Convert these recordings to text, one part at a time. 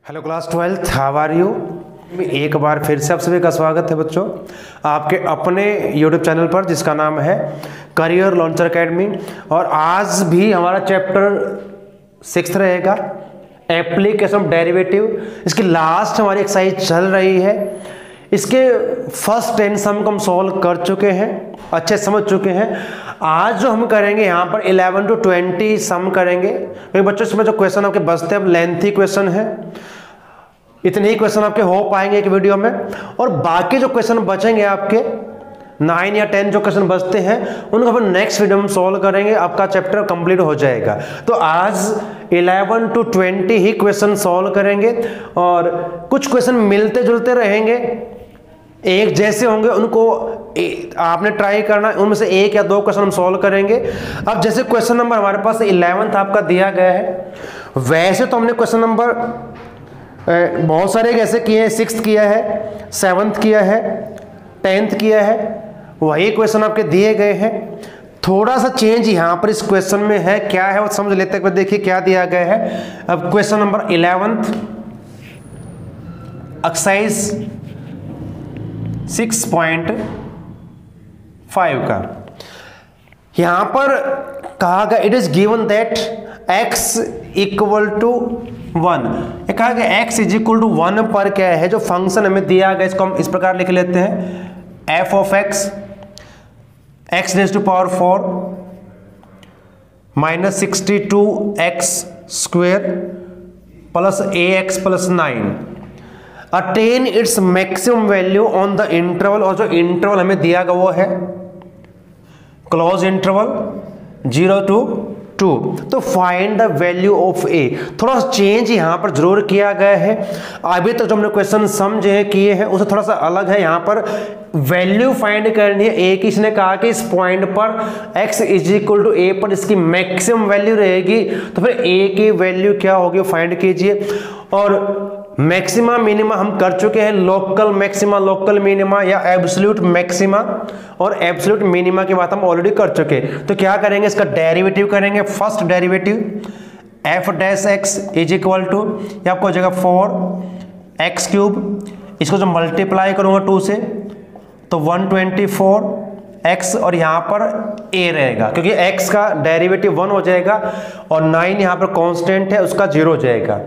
Hello class 12th, how are you. एक बार फिर से आप सभी का स्वागत है बच्चों आपके अपने यूट्यूब चैनल पर जिसका नाम है करियर लॉन्चर एकेडमी। और आज भी हमारा चैप्टर 6 रहेगा, एप्लीकेशन ऑफ डेरिवेटिव। इसकी लास्ट हमारी एक्सरसाइज चल रही है। इसके फर्स्ट 10 सम को हम सॉल्व कर चुके हैं, अच्छे समझ चुके हैं। आज जो हम करेंगे यहाँ पर 11 to 20 सम करेंगे, क्योंकि बच्चों इसमें जो क्वेश्चन आपके बचते हैं लेंथी क्वेश्चन है। इतने ही क्वेश्चन आपके हो पाएंगे एक वीडियो में, और बाकी जो क्वेश्चन बचेंगे आपके 9 या 10 जो क्वेश्चन बचते हैं उनको अपन नेक्स्ट वीडियो में सॉल्व करेंगे। आपका चैप्टर कंप्लीट हो जाएगा। तो आज 11 to 20 ही क्वेश्चन सॉल्व करेंगे, और कुछ क्वेश्चन मिलते जुलते रहेंगे, एक जैसे होंगे उनको आपने ट्राई करना, उनमें से एक या दो क्वेश्चन हम सॉल्व करेंगे। अब जैसे क्वेश्चन नंबर हमारे पास 11th आपका दिया गया है, वैसे तो हमने क्वेश्चन नंबर बहुत सारे ऐसे किए हैं, 6th किया है, 7th किया है, 10th किया है, वही क्वेश्चन आपके दिए गए हैं। थोड़ा सा चेंज यहाँ पर इस क्वेश्चन में है, क्या है वो समझ लेते हैं। देखिए क्या दिया गया है। अब क्वेश्चन नंबर 11th एक्सरसाइज 6.5 का यहां पर कहा गया it is given that x equal to 1। ये कहा गया x इज इक्वल टू 1 पर क्या है जो फंक्शन हमें दिया गया, इसको हम इस प्रकार लिख लेते हैं f of x raise to power 4 minus 62x square plus ax plus 9 attain its maximum value on the interval. और जो इंटरवल हमें दिया गया वो है क्लोज इंटरवल 0 to 2। तो find the value of a। थोड़ा सा चेंज यहाँ पर जरूर किया गया है। अभी तक जो हमने क्वेश्चन समझे किए हैं उससे थोड़ा सा अलग है। यहाँ पर वैल्यू फाइंड करनी है a की। इसने कहा कि इस पॉइंट पर x is equal to a पर इसकी मैक्सिमम वैल्यू रहेगी, तो फिर a की वैल्यू क्या होगी फाइंड कीजिए। और मैक्सिमा मिनिमा हम कर चुके हैं, लोकल मैक्सिमा लोकल मिनिमा या एब्सोल्यूट मैक्सिमा और एब्सोल्यूट मिनिमा की बात हम ऑलरेडी कर चुके हैं। तो क्या करेंगे, इसका डेरिवेटिव करेंगे। First derivative f dash x is equal to, ये आपको हो जाएगा 4x क्यूब, इसको जो मल्टीप्लाई करूंगा 2 से तो 124x, और यहाँ पर a रहेगा क्योंकि x का डेरिवेटिव 1 हो जाएगा, और 9 यहाँ पर कांस्टेंट है उसका 0 हो जाएगा।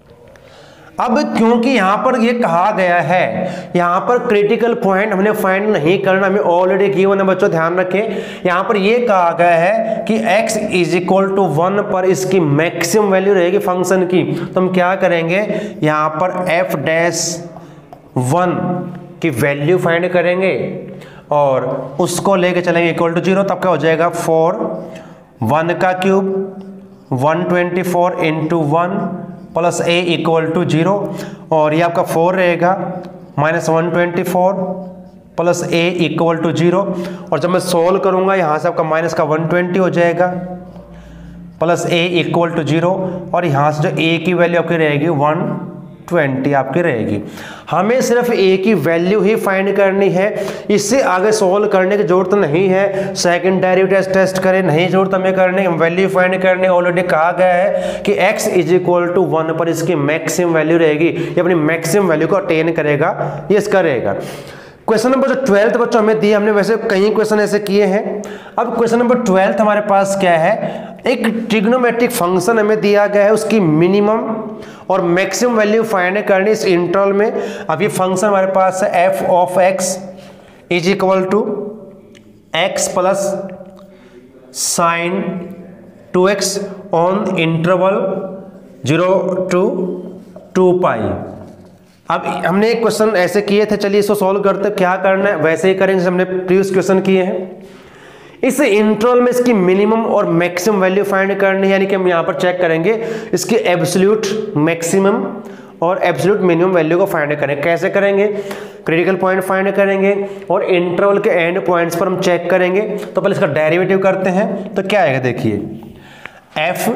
अब क्योंकि यहां पर ये कहा गया है, यहां पर क्रिटिकल पॉइंट हमने फाइंड नहीं करना, हमें ऑलरेडी गिवन है बच्चों, ध्यान रखें। यहां पर ये कहा गया है कि x इज इक्वल टू 1 पर इसकी मैक्सिमम वैल्यू रहेगी फंक्शन की। तो हम क्या करेंगे, यहां पर f डैश 1 की वैल्यू फाइंड करेंगे और उसको लेके चलेंगे इक्वल टू 0। तब क्या हो जाएगा 4 1 का cube 124 into 1 plus a equal to 0, और ये आपका 4 रहेगा minus 124 plus a equal to 0। और जब मैं सोल्व करूंगा यहाँ से आपका माइनस का 120 हो जाएगा प्लस a इक्वल टू 0, और यहाँ से जो a की वैल्यू आपकी रहेगी 120 आपकी रहेगी। हमें सिर्फ a की वैल्यू ही फाइंड करनी है, इससे आगे सोल्व करने की जरूरत नहीं है। सेकंड डेरिवेटिव टेस्ट करें नहीं जरूरत हमें करने, हम वैल्यू फाइंड करने। ऑलरेडी कहा गया है कि x इज इक्वल टू 1 पर इसकी मैक्सिमम वैल्यू रहेगी, ये अपनी मैक्सिमम वैल्यू को अटेन करेगा, ये इसका रहेगा। क्वेश्चन नंबर जो 12th बच्चों हमें दिए, हमने वैसे कई क्वेश्चन ऐसे किए हैं। अब क्वेश्चन नंबर 12th हमारे पास क्या है, एक ट्रिग्नोमेट्रिक फंक्शन हमें दिया गया है, उसकी मिनिमम और मैक्सिमम वैल्यू फाइंड करनी इस इंटरवल में। अब ये फंक्शन हमारे पास है f of x is equal to x plus sine 2x on interval 0 to 2 pi. अब हमने एक क्वेश्चन ऐसे किए थे, चलिए इसको सॉल्व करते। क्या करना है वैसे ही करेंगे जैसे हमने प्रीवियस क्वेश्चन किए हैं। इस इंटरवल में इसकी मिनिमम और मैक्सिमम वैल्यू फाइंड करनी है, यानी कि हम यहाँ पर चेक करेंगे इसकी एब्सोल्यूट मैक्सिमम और एब्सोल्यूट मिनिमम वैल्यू को फाइंड करें। कैसे करेंगे, क्रिटिकल पॉइंट फाइंड करेंगे और इंटरवल के एंड पॉइंट्स पर हम चेक करेंगे। तो पहले इसका डेरिवेटिव करते हैं, तो क्या आएगा देखिए f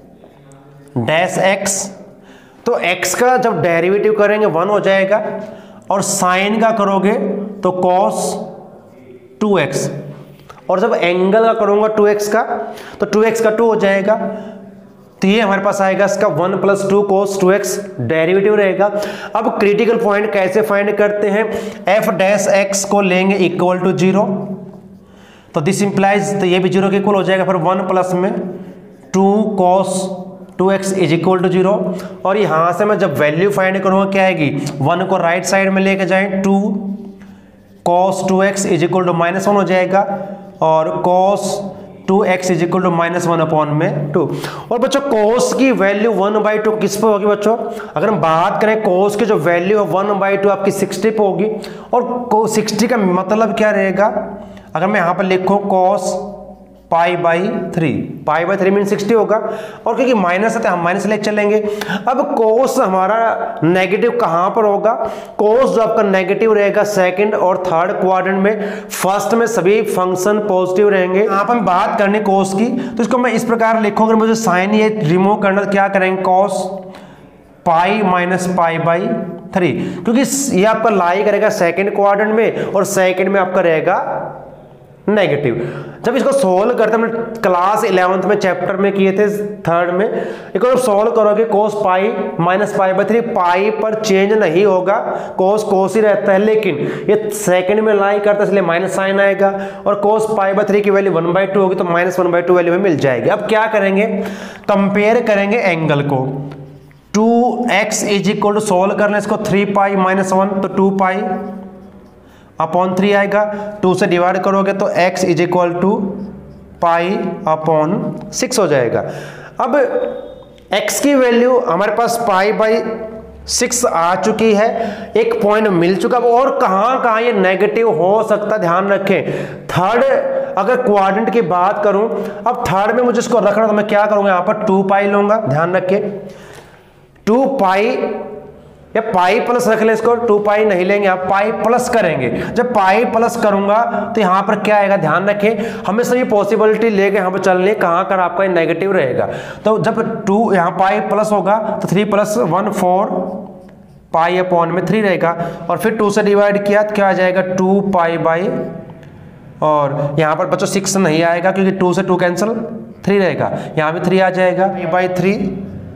डैश x, तो x का जब डेरिवेटिव करेंगे 1 हो जाएगा, और साइन का करोगे तो cos 2x, और जब एंगल का करूंगा 2x का तो 2x का 2 हो जाएगा। तो ये हमारे पास आएगा इसका 1 + 2 cos 2x डेरिवेटिव रहेगा। अब क्रिटिकल पॉइंट कैसे फाइंड करते हैं, f डैश x को लेंगे इक्वल टू 0, तो दिस इंप्लाइज, तो ये भी 0 के इक्वल हो जाएगा। फिर 1 प्लस में 2 cos 2x is equal to 0, और यहां से मैं जब वैल्यू फाइंड करूंगा क्या आएगी, 1 को राइट साइड में लेके जाएं, 2 cos 2x is equal to -1 हो जाएगा, और cos 2x is equal to -1/2। और बच्चों cos की वैल्यू 1/2 किस पे होगी बच्चों, अगर हम बात करें cos की जो वैल्यू है 1/2 आपकी 60 पे होगी, और 60 का मतलब क्या रहेगा, अगर मैं यहां पर लिखूं cos π/3 मीन 60 होगा, और क्योंकि माइनस है तो हम माइनस लेके चलेंगे। अब cos हमारा नेगेटिव कहां पर होगा, cos जो आपका नेगेटिव रहेगा सेकंड और थर्ड क्वाड्रेंट में, फर्स्ट में सभी फंक्शन पॉजिटिव रहेंगे। यहां पर हम बात करने cos की, तो इसको मैं इस प्रकार लिखूंगा, अगर मुझे साइन ये रिमूव करना तो क्या करेंगे, cos π-π/3, क्योंकि ये आपका लाई करेगा सेकंड क्वाड्रेंट में, और सेकंड में आपका रहेगा नेगेटिव। जब इसको सोल्व करते हैं, हमने क्लास 11th में चैप्टर में किए थे, थर्ड में, इसको जब सोल्व करोगे cos π-π/3, पाई पर चेंज नहीं होगा, cos ही रहता है, लेकिन ये सेकंड में लाई करता है इसलिए माइनस साइन आएगा, और cos π/3 की वैल्यू 1/2 होगी तो -1/2 वैल्यू में मिल जाएगी। अब क्या करेंगे, कंपेयर करेंगे एंगल को, 2x is equal to, solve करना इसको 3π-1, तो 2π/3 आएगा, 2 से डिवाइड करोगे तो x इज इक्वल टू π/6 हो जाएगा। अब x की वैल्यू हमारे पास π/6 आ चुकी है, एक पॉइंट मिल चुका। अब और कहां ये नेगेटिव हो सकता, ध्यान रखें। थर्ड अगर क्वाड्रेंट की बात करूं, अब थर्ड में मुझे इसको रखना, तो मैं क्या करूंगा, यहां पर 2π लूंगा, ध्यान रखें 2π या पाई प्लस रख ले, इसको 2π नहीं लेंगे, आप पाई प्लस करेंगे। जब पाई प्लस करूंगा तो यहां पर क्या आएगा, ध्यान रखें, हमेशा ये पॉसिबिलिटी लेके यहां पर चलने, कहां कर आपका नेगेटिव रहेगा। तो जब 2 यहां पाई प्लस होगा तो 3 + 1 4 π/3 रहेगा, और फिर 2 से डिवाइड किया तो क्या आ जाएगा 2π/, और यहां पर बच्चों 6 नहीं आएगा क्योंकि 2 से 2 कैंसिल, 3 रहेगा, यहां भी 3 आ जाएगा, π/3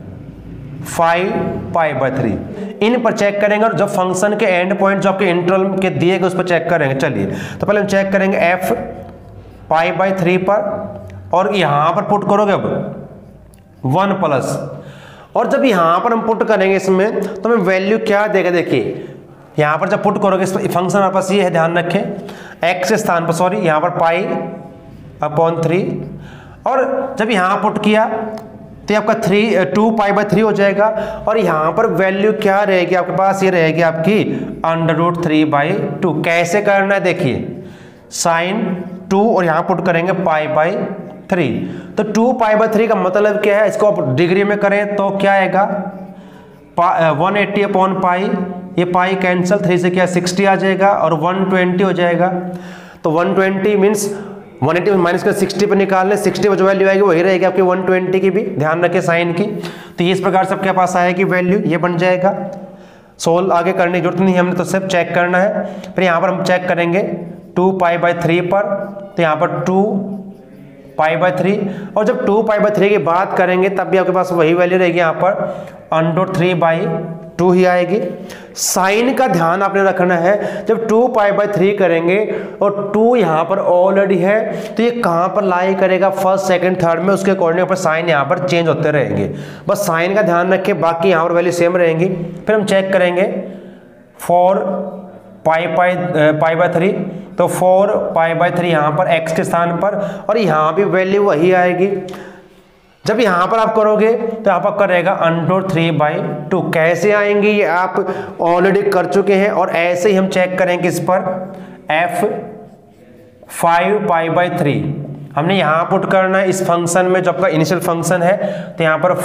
5π/3। इन पर चेक करेंगे, और जब फंक्शन के एंड पॉइंट जो आपके इंटरवल के दिए गए उस पर चेक करेंगे। चलिए तो पहले हम चेक करेंगे f π/3 पर, और यहां पर पुट करोगे अब 1 प्लस, और जब यहां पर हम पुट करेंगे इसमें तो हमें वैल्यू क्या देगा, देखिए यहां पर जब पुट करोगे इस पर फंक्शन हमारे पास ये है, ध्यान रखें x के स्थान पर, सॉरी यहां पर π/3, और जब यहां पुट किया तो आपका 2π/3 हो जाएगा, और यहां पर वैल्यू क्या रहेगी आपके पास, ये रहेगी आपकी √3/2। कैसे करना है, देखिए sin 2 और यहां पुट करेंगे π/3, तो 2π/3 का मतलब क्या है, इसको आप डिग्री में करें तो क्या आएगा 180/π, ये पाई कैंसिल, 3 से क्या 60 आ जाएगा, और 120 हो जाएगा। तो 120 मीन्स 180 माइनस कर 60 पर निकालने, 60 पर जो वैल्यू आएगी वही रहेगी आपकी 120 की भी, ध्यान रखें साइन की। तो ये इस प्रकार से आपके पास आएगी वैल्यू, ये बन जाएगा। सोल्व आगे करने की जरूरत नहीं है, हमने तो सिर्फ चेक करना है। फिर यहाँ पर हम चेक करेंगे 2π/3 पर, तो यहाँ पर 2π/3, और जब 2π/3 की बात करेंगे तब भी आपके पास वही वैल्यू रहेगी, यहाँ पर √3/2 ही आएगी। साइन का ध्यान आपने रखना है, जब 2π/3 करेंगे और 2 यहाँ पर ऑलरेडी है तो ये कहाँ पर लाई करेगा, फर्स्ट सेकंड थर्ड में, उसके अकॉर्डिंग पर साइन यहाँ पर चेंज होते रहेंगे। बस साइन का ध्यान रखें, बाकी यहाँ पर वैल्यू सेम रहेंगी। फिर हम चेक करेंगे 4π/3, तो 4π/3 यहाँ पर x के स्थान पर, और यहाँ भी वैल्यू वही आएगी। जब यहां पर आप करोगे तो आप आपका रहेगा √3/2। कैसे आएंगे ये आप ऑलरेडी कर चुके हैं, और ऐसे ही हम चेक करेंगे इस पर f 5π/3 हमने यहां पुट करना है इस फंक्शन में, जो आपका इनिशियल फंक्शन है, तो यहां पर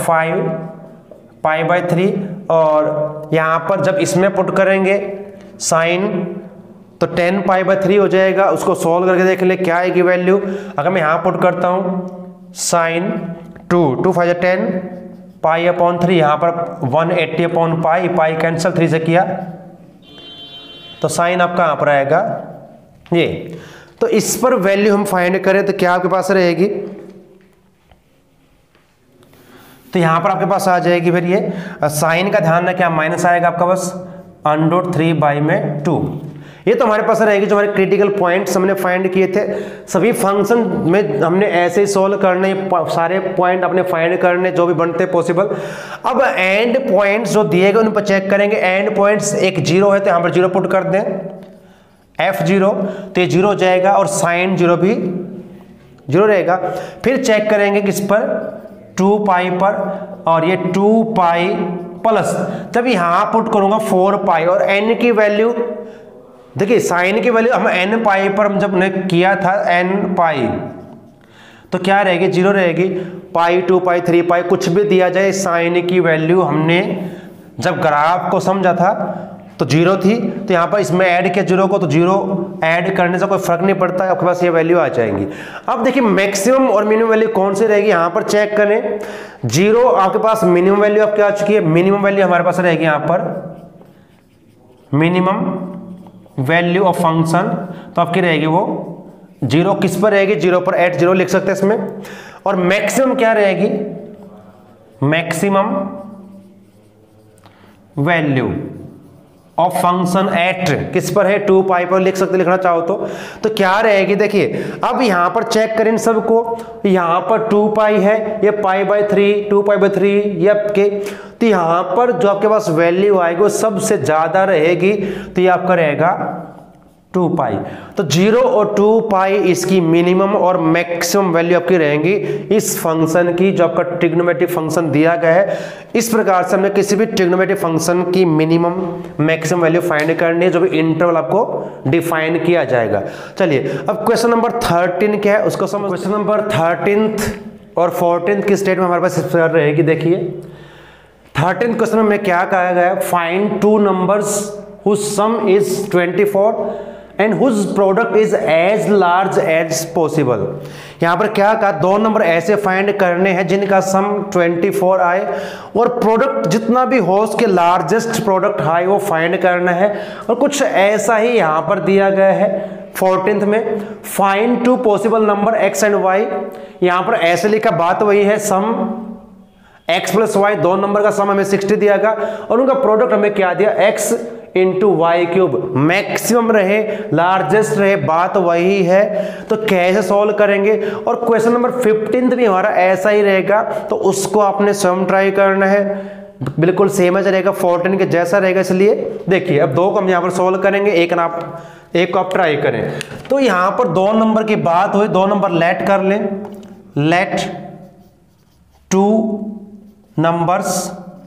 5π/3, और यहां पर जब इसमें पुट करेंगे साइन तो 10π/3 हो जाएगा। उसको सॉल्व करके देख ले क्या आएगी वैल्यू। अगर मैं यहां पुट करता हूं साइन 2 5 10 π/3, यहां पर 180/π, पाई कैंसिल, 3 से किया तो साइन आपका यहां पर आएगा ये। तो इस पर वैल्यू हम फाइंड करें तो क्या आपके पास रहेगी, तो यहाँ पर आपके पास आ जाएगी फिर ये साइन का ध्यान रखें, माइनस आएगा आपका बस √3/2। ये तो हमारे पास रहेगी जो हमारे क्रिटिकल पॉइंट्स हमने फाइंड किए थे। सभी फंक्शन में हमने ऐसे ही सोल्व करने, सारे पॉइंट अपने फाइंड करने जो भी बनते पॉसिबल। अब एंड पॉइंट्स जो दिए गए उन पर चेक करेंगे। एंड पॉइंट्स एक 0 है तो यहाँ पर 0 पुट कर दें, F0 तो ये 0 हो जाएगा और साइन 0 भी 0 रहेगा। फिर चेक करेंगे किस पर, 2π पर, और ये 2π प्लस, तब यहाँ पुट करूंगा 4π और n की वैल्यू देखिए, साइन की वैल्यू हम nπ पर हम जब ने किया था nπ तो क्या रहेगी, 0 रहेगी। पाई 2π 3π कुछ भी दिया जाए, साइन की वैल्यू हमने जब ग्राफ को समझा था तो 0 थी, तो यहाँ पर इसमें ऐड किया 0 को, तो 0 ऐड करने से कोई फर्क नहीं पड़ता, आपके पास ये वैल्यू आ जाएंगी। अब देखिए मैक्सिमम और मिनिमम वैल्यू कौन सी रहेगी, यहाँ पर चेक करें। 0 आपके पास मिनिमम वैल्यू आपकी आ चुकी है, मिनिमम वैल्यू हमारे पास रहेगी यहाँ पर मिनिमम वैल्यू ऑफ फंक्शन, तो आपकी रहेगी वो 0 किस पर रहेगी, 0 पर एट 0 लिख सकते हैं इसमें। और मैक्सिमम क्या रहेगी, maximum value of function at किस पर है, 2π पर लिख सकते, लिखना चाहो तो क्या रहेगी। देखिए अब यहां पर चेक करें सबको, यहां पर 2π है, ये π/3 2π/3 ये आपके, तो यहां पर जो आपके पास वैल्यू आएगी वो सबसे ज्यादा रहेगी, तो ये आपका रहेगा 2π। तो 0 और 2π इसकी मिनिमम और मैक्सिमम वैल्यू आपकी रहेंगी इस फंक्शन की, जो आपका ट्रिग्नोमेट्रिक फंक्शन दिया गया है। इस प्रकार से हमने किसी भी ट्रिग्नोमेट्रिक फंक्शन की मिनिमम मैक्सिमम वैल्यू फाइंड करनी है, जो भी इंटरवल आपको डिफाइन किया जाएगा। चलिए अब क्वेश्चन नंबर 13 क्या है उसको समझ। क्वेश्चन नंबर 13 और 14 की स्टेट में हमारे पास इस प्रकार रहेगी। देखिए 13 क्वेश्चन में क्या कहा गया है, find 2 numbers whose sum is 24 and whose product is as large as possible. यहां पर क्या कहा, 2 नंबर ऐसे फाइंड करने हैं जिनका सम 24 आए और प्रोडक्ट जितना भी हो उसके लार्जेस्ट प्रोडक्ट आए वो फाइंड करना है। और कुछ ऐसा ही यहां पर दिया गया है 14th में, find 2 possible number x and y। यहां पर ऐसे लिखा, बात वही है, सम x + y, 2 नंबर का सम हमें 60 दिया गया और उनका प्रोडक्ट हमें क्या दिया, x × y³। मैक्सिमम रहे लार्जेस्ट रहे, बात वही है। तो कैसे सॉल्व करेंगे, और क्वेश्चन नंबर 15 भी हमारा ऐसा ही रहेगा, तो उसको आपने स्वयं ट्राई करना है, बिल्कुल सेम ही रहेगा 14 के जैसा रहेगा। इसलिए देखिए अब 2 को हम यहाँ पर सॉल्व करेंगे, एक को आप ट्राई करें। तो यहाँ पर 2 नंबर की बात हुई, 2 नंबर लेट कर लें, let 2 numbers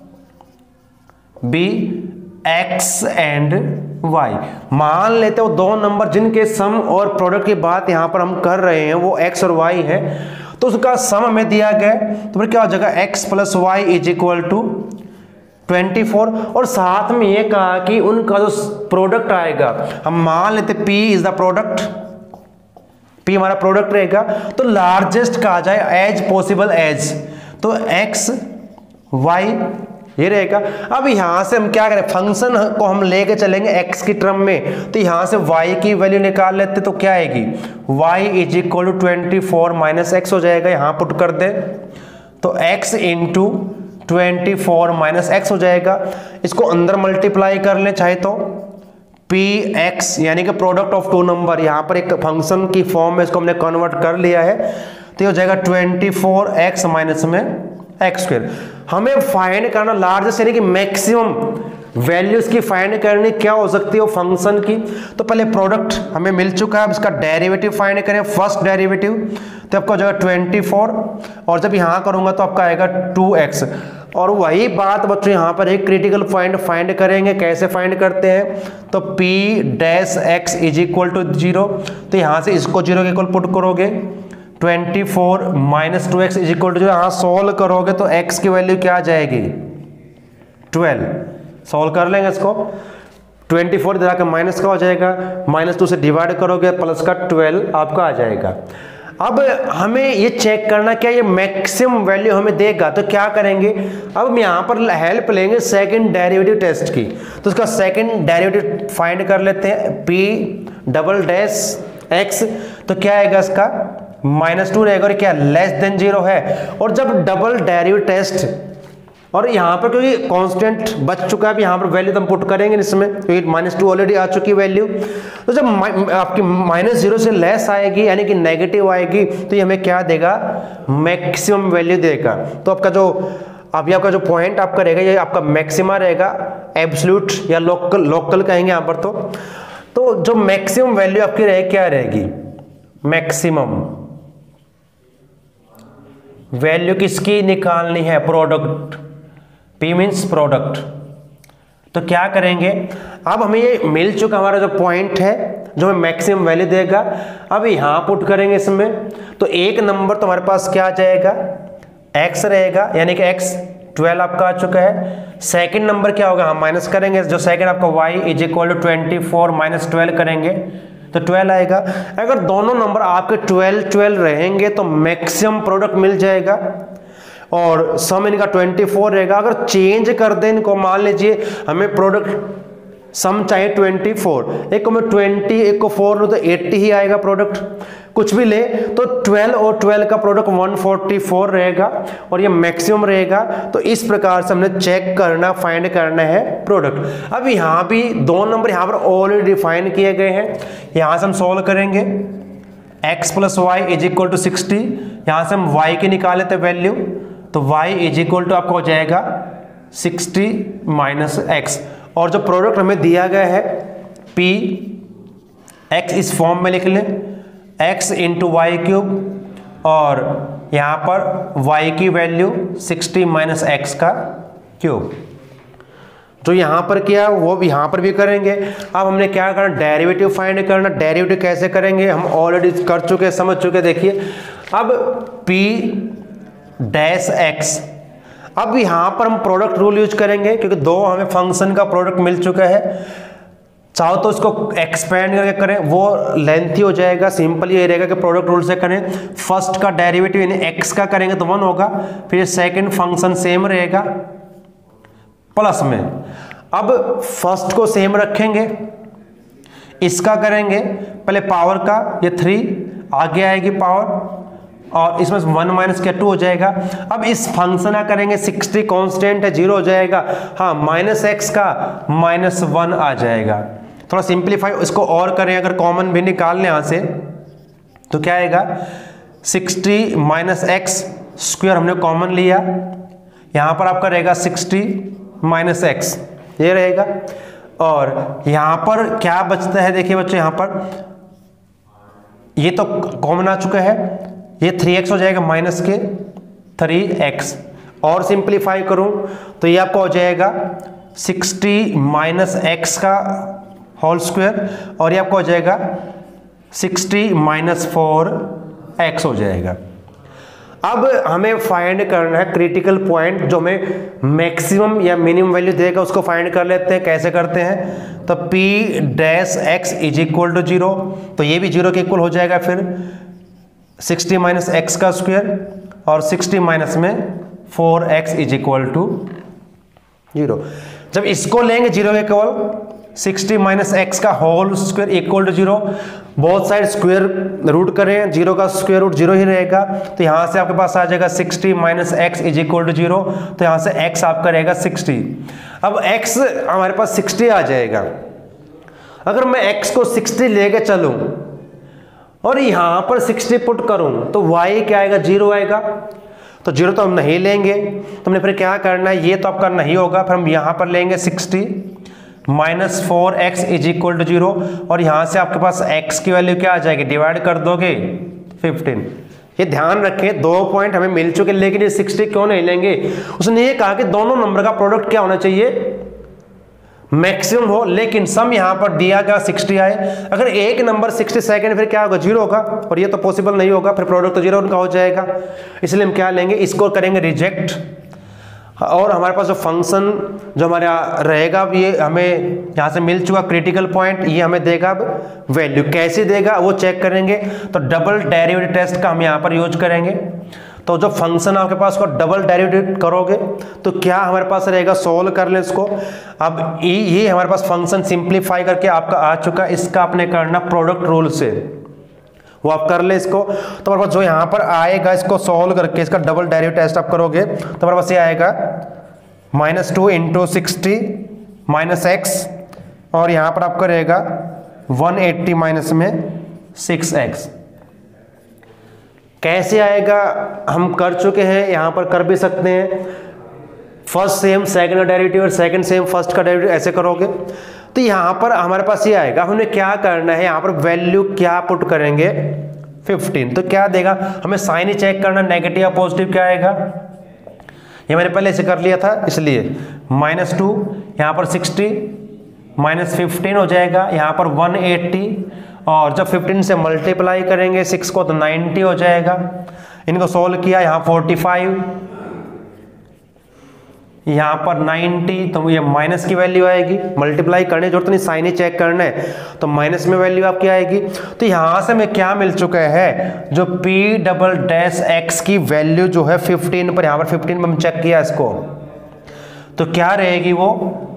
be x and y। मान लेते हो 2 नंबर जिनके सम और प्रोडक्ट की बात यहां पर हम कर रहे हैं वो x और y है, तो उसका सम हमें दिया गया, तो फिर क्या हो जाएगा, x + y = 24। और साथ में ये कहा कि उनका जो प्रोडक्ट आएगा, हम मान लेते p is the product, p हमारा प्रोडक्ट रहेगा, तो लार्जेस्ट कहा जाए एज पॉसिबल एज, तो x y ये रहेगा। अब यहां से हम क्या करें, फंक्शन को हम लेके चलेंगे x की टर्म में, तो यहां से y की वैल्यू निकाल लेते, तो क्या आएगी, y = 24 - x हो जाएगा, यहां पुट कर दे, तो x × 24 - x हो जाएगा। इसको अंदर मल्टीप्लाई कर ले चाहे तो, px यानी कि प्रोडक्ट ऑफ 2 नंबर, यहां पर एक फंक्शन की फॉर्म में इसको हमने कन्वर्ट कर लिया है, तो ये हो जाएगा 24x - x²। हमें फाइंड करना लार्जेस्ट यानी कि मैक्सिमम वैल्यूज की फाइंड करनी, क्या हो सकती है वो फंक्शन की। तो पहले प्रोडक्ट हमें मिल चुका है, अब इसका डेरिवेटिव फाइंड करें, फर्स्ट डेरिवेटिव, तो आपका हो जाएगा 24 और जब यहाँ करूंगा तो आपका आएगा 2x। और वही बात बच्चों यहाँ पर एक क्रिटिकल पॉइंट फाइंड करेंगे, कैसे फाइंड करते हैं, तो p(x) = 0, तो यहाँ से इसको 0 के इक्वल पुट करोगे, 24 - 2x = 0, यहाँ सॉल्व करोगे तो x की वैल्यू क्या आ जाएगी, 12। सॉल्व कर लेंगे इसको, 24 इधर आकर माइनस का हो जाएगा, -2 से डिवाइड करोगे प्लस का 12 आपका आ जाएगा। अब हमें ये चेक करना क्या ये मैक्सिमम वैल्यू हमें देगा, तो क्या करेंगे, अब हम यहाँ पर हेल्प लेंगे सेकंड डेरिवेटिव टेस्ट की। तो उसका सेकंड डेरिवेटिव फाइंड कर लेते हैं, p(x), तो क्या आएगा इसका -2 रहेगा और क्या लेस देन 0 है। और जब डबल डेरिवेटिव टेस्ट, और यहाँ पर क्योंकि कांस्टेंट बच चुका है, अब यहाँ पर वैल्यू तो हम पुट करेंगे इसमें, क्योंकि -2 ऑलरेडी आ चुकी वैल्यू। तो जब आपकी -0 से लेस आएगी यानी कि नेगेटिव आएगी, तो ये हमें क्या देगा, मैक्सिमम वैल्यू देगा। तो आपका जो अभी आपका जो पॉइंट आपका रहेगा ये आपका मैक्सिमा रहेगा, एब्सोल्यूट या लोकल कहेंगे यहाँ पर। तो जो मैक्सिमम वैल्यू आपकी रहेगी क्या रहेगी, मैक्सिमम वैल्यू किसकी निकालनी है, प्रोडक्ट, P मीन्स प्रोडक्ट। तो क्या करेंगे, अब हमें ये मिल चुका हमारा जो पॉइंट है जो हमें मैक्सिमम वैल्यू देगा, अब यहां पुट करेंगे इसमें। तो एक नंबर तो हमारे पास क्या आ जाएगा, x रहेगा, यानी कि x 12 आपका आ चुका है। सेकंड नंबर क्या होगा, हम माइनस करेंगे, जो सेकंड आपका y is equal to 24 minus 12 करेंगे तो 12 आएगा। अगर दोनों नंबर आपके 12 रहेंगे तो मैक्सिमम प्रोडक्ट मिल जाएगा, और सम इनका 24 रहेगा। अगर चेंज कर दें इनको, मान लीजिए हमें प्रोडक्ट सम चाहिए 24, एक को मैं 20 एक को 4 लूँ तो 80 ही आएगा प्रोडक्ट, कुछ भी ले। तो 12 और 12 का प्रोडक्ट 144 रहेगा और ये मैक्सिमम रहेगा। तो इस प्रकार से हमने चेक करना, फाइंड करना है प्रोडक्ट। अब यहाँ भी दो नंबर यहाँ पर ऑलरेडी डिफाइन किए गए हैं, यहाँ से हम सॉल्व करेंगे। x plus y is equal to 60, यहाँ से हम y की निकाले थे वैल्यू, तो y इज इक्वल टू आपको हो जाएगा 60 माइनस x। और जो प्रोडक्ट हमें दिया गया है p, x इस फॉर्म में लिख लें, x इंटू वाई क्यूब, और यहाँ पर y की वैल्यू 60 माइनस x का क्यूब। तो यहाँ पर किया वो भी यहाँ पर भी करेंगे। अब हमने क्या करना, डेरिवेटिव फाइंड करना। डेरिवेटिव कैसे करेंगे, हम ऑलरेडी कर चुके, समझ चुके। देखिए अब p डैश x, अब यहाँ पर हम प्रोडक्ट रूल यूज करेंगे, क्योंकि दो हमें फंक्शन का प्रोडक्ट मिल चुका है। चाहो तो इसको एक्सपेंड करके करें, वो लेंथी हो जाएगा। सिंपल ये रहेगा कि प्रोडक्ट रूल से करें, फर्स्ट का डेरिवेटिव यानी x का करेंगे तो 1 होगा, फिर सेकंड फंक्शन सेम रहेगा प्लस में। अब फर्स्ट को सेम रखेंगे, इसका करेंगे पहले पावर का, ये 3 आगे आएगी पावर, और इसमें 1 माइनस क्या 2 हो जाएगा। अब इस फंक्शन का करेंगे, 60 कांस्टेंट है 0 हो जाएगा, हाँ माइनस एक्स का -1 आ जाएगा। थोड़ा सिंप्लीफाई इसको और करें, अगर कॉमन भी निकाल लें यहाँ से तो क्या आएगा, 60 माइनस एक्स स्क्वायर हमने कॉमन लिया, यहाँ पर आपका रहेगा 60 माइनस एक्स, ये रहेगा। और यहाँ पर क्या बचता है, देखिए बच्चों यहाँ पर ये तो कॉमन आ चुका है, ये 3x हो जाएगा माइनस के 3x, और सिंप्लीफाई करूं तो ये आपको हो जाएगा 60 माइनस एक्स का होल स्क्वायर, और ये आपको हो जाएगा 60 माइनस 4x हो जाएगा। अब हमें फाइंड करना है क्रिटिकल पॉइंट, जो हमें मैक्सिमम या मिनिमम वैल्यू देगा, उसको फाइंड कर लेते हैं। कैसे करते हैं, तो p dash x is equal to 0, तो ये भी 0 के इक्वल हो जाएगा। फिर 60 माइनस एक्स का स्क्वायर और 60 माइनस में 4x इज इक्वल टू 0। जब इसको लेंगे 0 के इक्वल, 60 माइनस एक्स का whole square equal to 0, both side square root करें, 0 का स्क्वायर रूट 0 ही रहेगा। तो यहाँ से आपके पास आ जाएगा 60 minus x is equal to 0, तो यहाँ से x आपका रहेगा 60। अब x हमारे पास 60 आ जाएगा। अगर मैं x को 60 लेके चलूँ और यहाँ पर 60 पुट करूँ तो y क्या आएगा, 0 आएगा। तो 0 तो हम नहीं लेंगे, तो हमने फिर क्या करना है, ये तो आपका नहीं होगा, फिर हम यहाँ पर लेंगे 60 minus 4x is equal to 0, और यहाँ से आपके पास x की वैल्यू क्या आ जाएगी, डिवाइड कर दोगे 15। ये ध्यान रखें, 2 पॉइंट हमें मिल चुके, लेकिन ये 60 क्यों नहीं लेंगे, उसने ये कहा कि दोनों नंबर का प्रोडक्ट क्या होना चाहिए, मैक्सिमम हो, लेकिन सम यहाँ पर दिया गया 60 आए। अगर एक नंबर 60 सेकंड फिर क्या होगा, 0 होगा, और ये तो पॉसिबल नहीं होगा, फिर प्रोडक्ट तो 0 उनका हो जाएगा। इसलिए हम क्या लेंगे, इसको करेंगे रिजेक्ट, और हमारे पास जो फंक्शन जो हमारा रहेगा, अब ये हमें यहाँ से मिल चुका क्रिटिकल पॉइंट, ये हमें देगा अब वैल्यू, कैसे देगा वो चेक करेंगे। तो डबल डेरिवेटिव टेस्ट का हम यहाँ पर यूज करेंगे। तो जो फंक्शन आपके पास को डबल डेरिवेटिव करोगे तो क्या हमारे पास रहेगा, सोल्व कर लें इसको। अब ये हमारे पास फंक्शन सिंप्लीफाई करके आपका आ चुका, इसका आपने करना प्रोडक्ट रूल से, वो आप कर ले इसको। तो हमारे पास जो यहाँ पर आएगा इसको सॉल्व करके इसका डबल डेरिवेटिव टेस्ट आप करोगे तो हमारे पास ये आएगा -2 × 60 माइनस एक्स, और यहाँ पर आप करेगा 180 माइनस में 6x। कैसे आएगा हम कर चुके हैं, यहाँ पर कर भी सकते हैं। फर्स्ट सेम सेकंड का डेरिवेटिव और सेकंड सेम फर्स्ट का डेरिवेटिव ऐसे करोगे तो यहाँ पर हमारे पास ये आएगा। हमें क्या करना है, यहाँ पर वैल्यू क्या पुट करेंगे 15, तो क्या देगा हमें साइन ही चेक करना, नेगेटिव या पॉजिटिव क्या आएगा। ये मैंने पहले से कर लिया था इसलिए -2 यहाँ पर 60 माइनस 15 हो जाएगा, यहाँ पर 180, और जब 15 से मल्टीप्लाई करेंगे 6 को तो 90 हो जाएगा। इनको सोल्व किया, यहाँ 45, यहाँ पर 90, तो ये माइनस की वैल्यू आएगी। मल्टीप्लाई करने की जरूरत नहीं, साइन ही चेक करना है, तो माइनस में वैल्यू आपकी आएगी। तो यहाँ से हमें क्या मिल चुका है, जो P'(x) की वैल्यू जो है 15 पर, यहाँ पर 15 पर हम चेक किया इसको, तो क्या रहेगी वो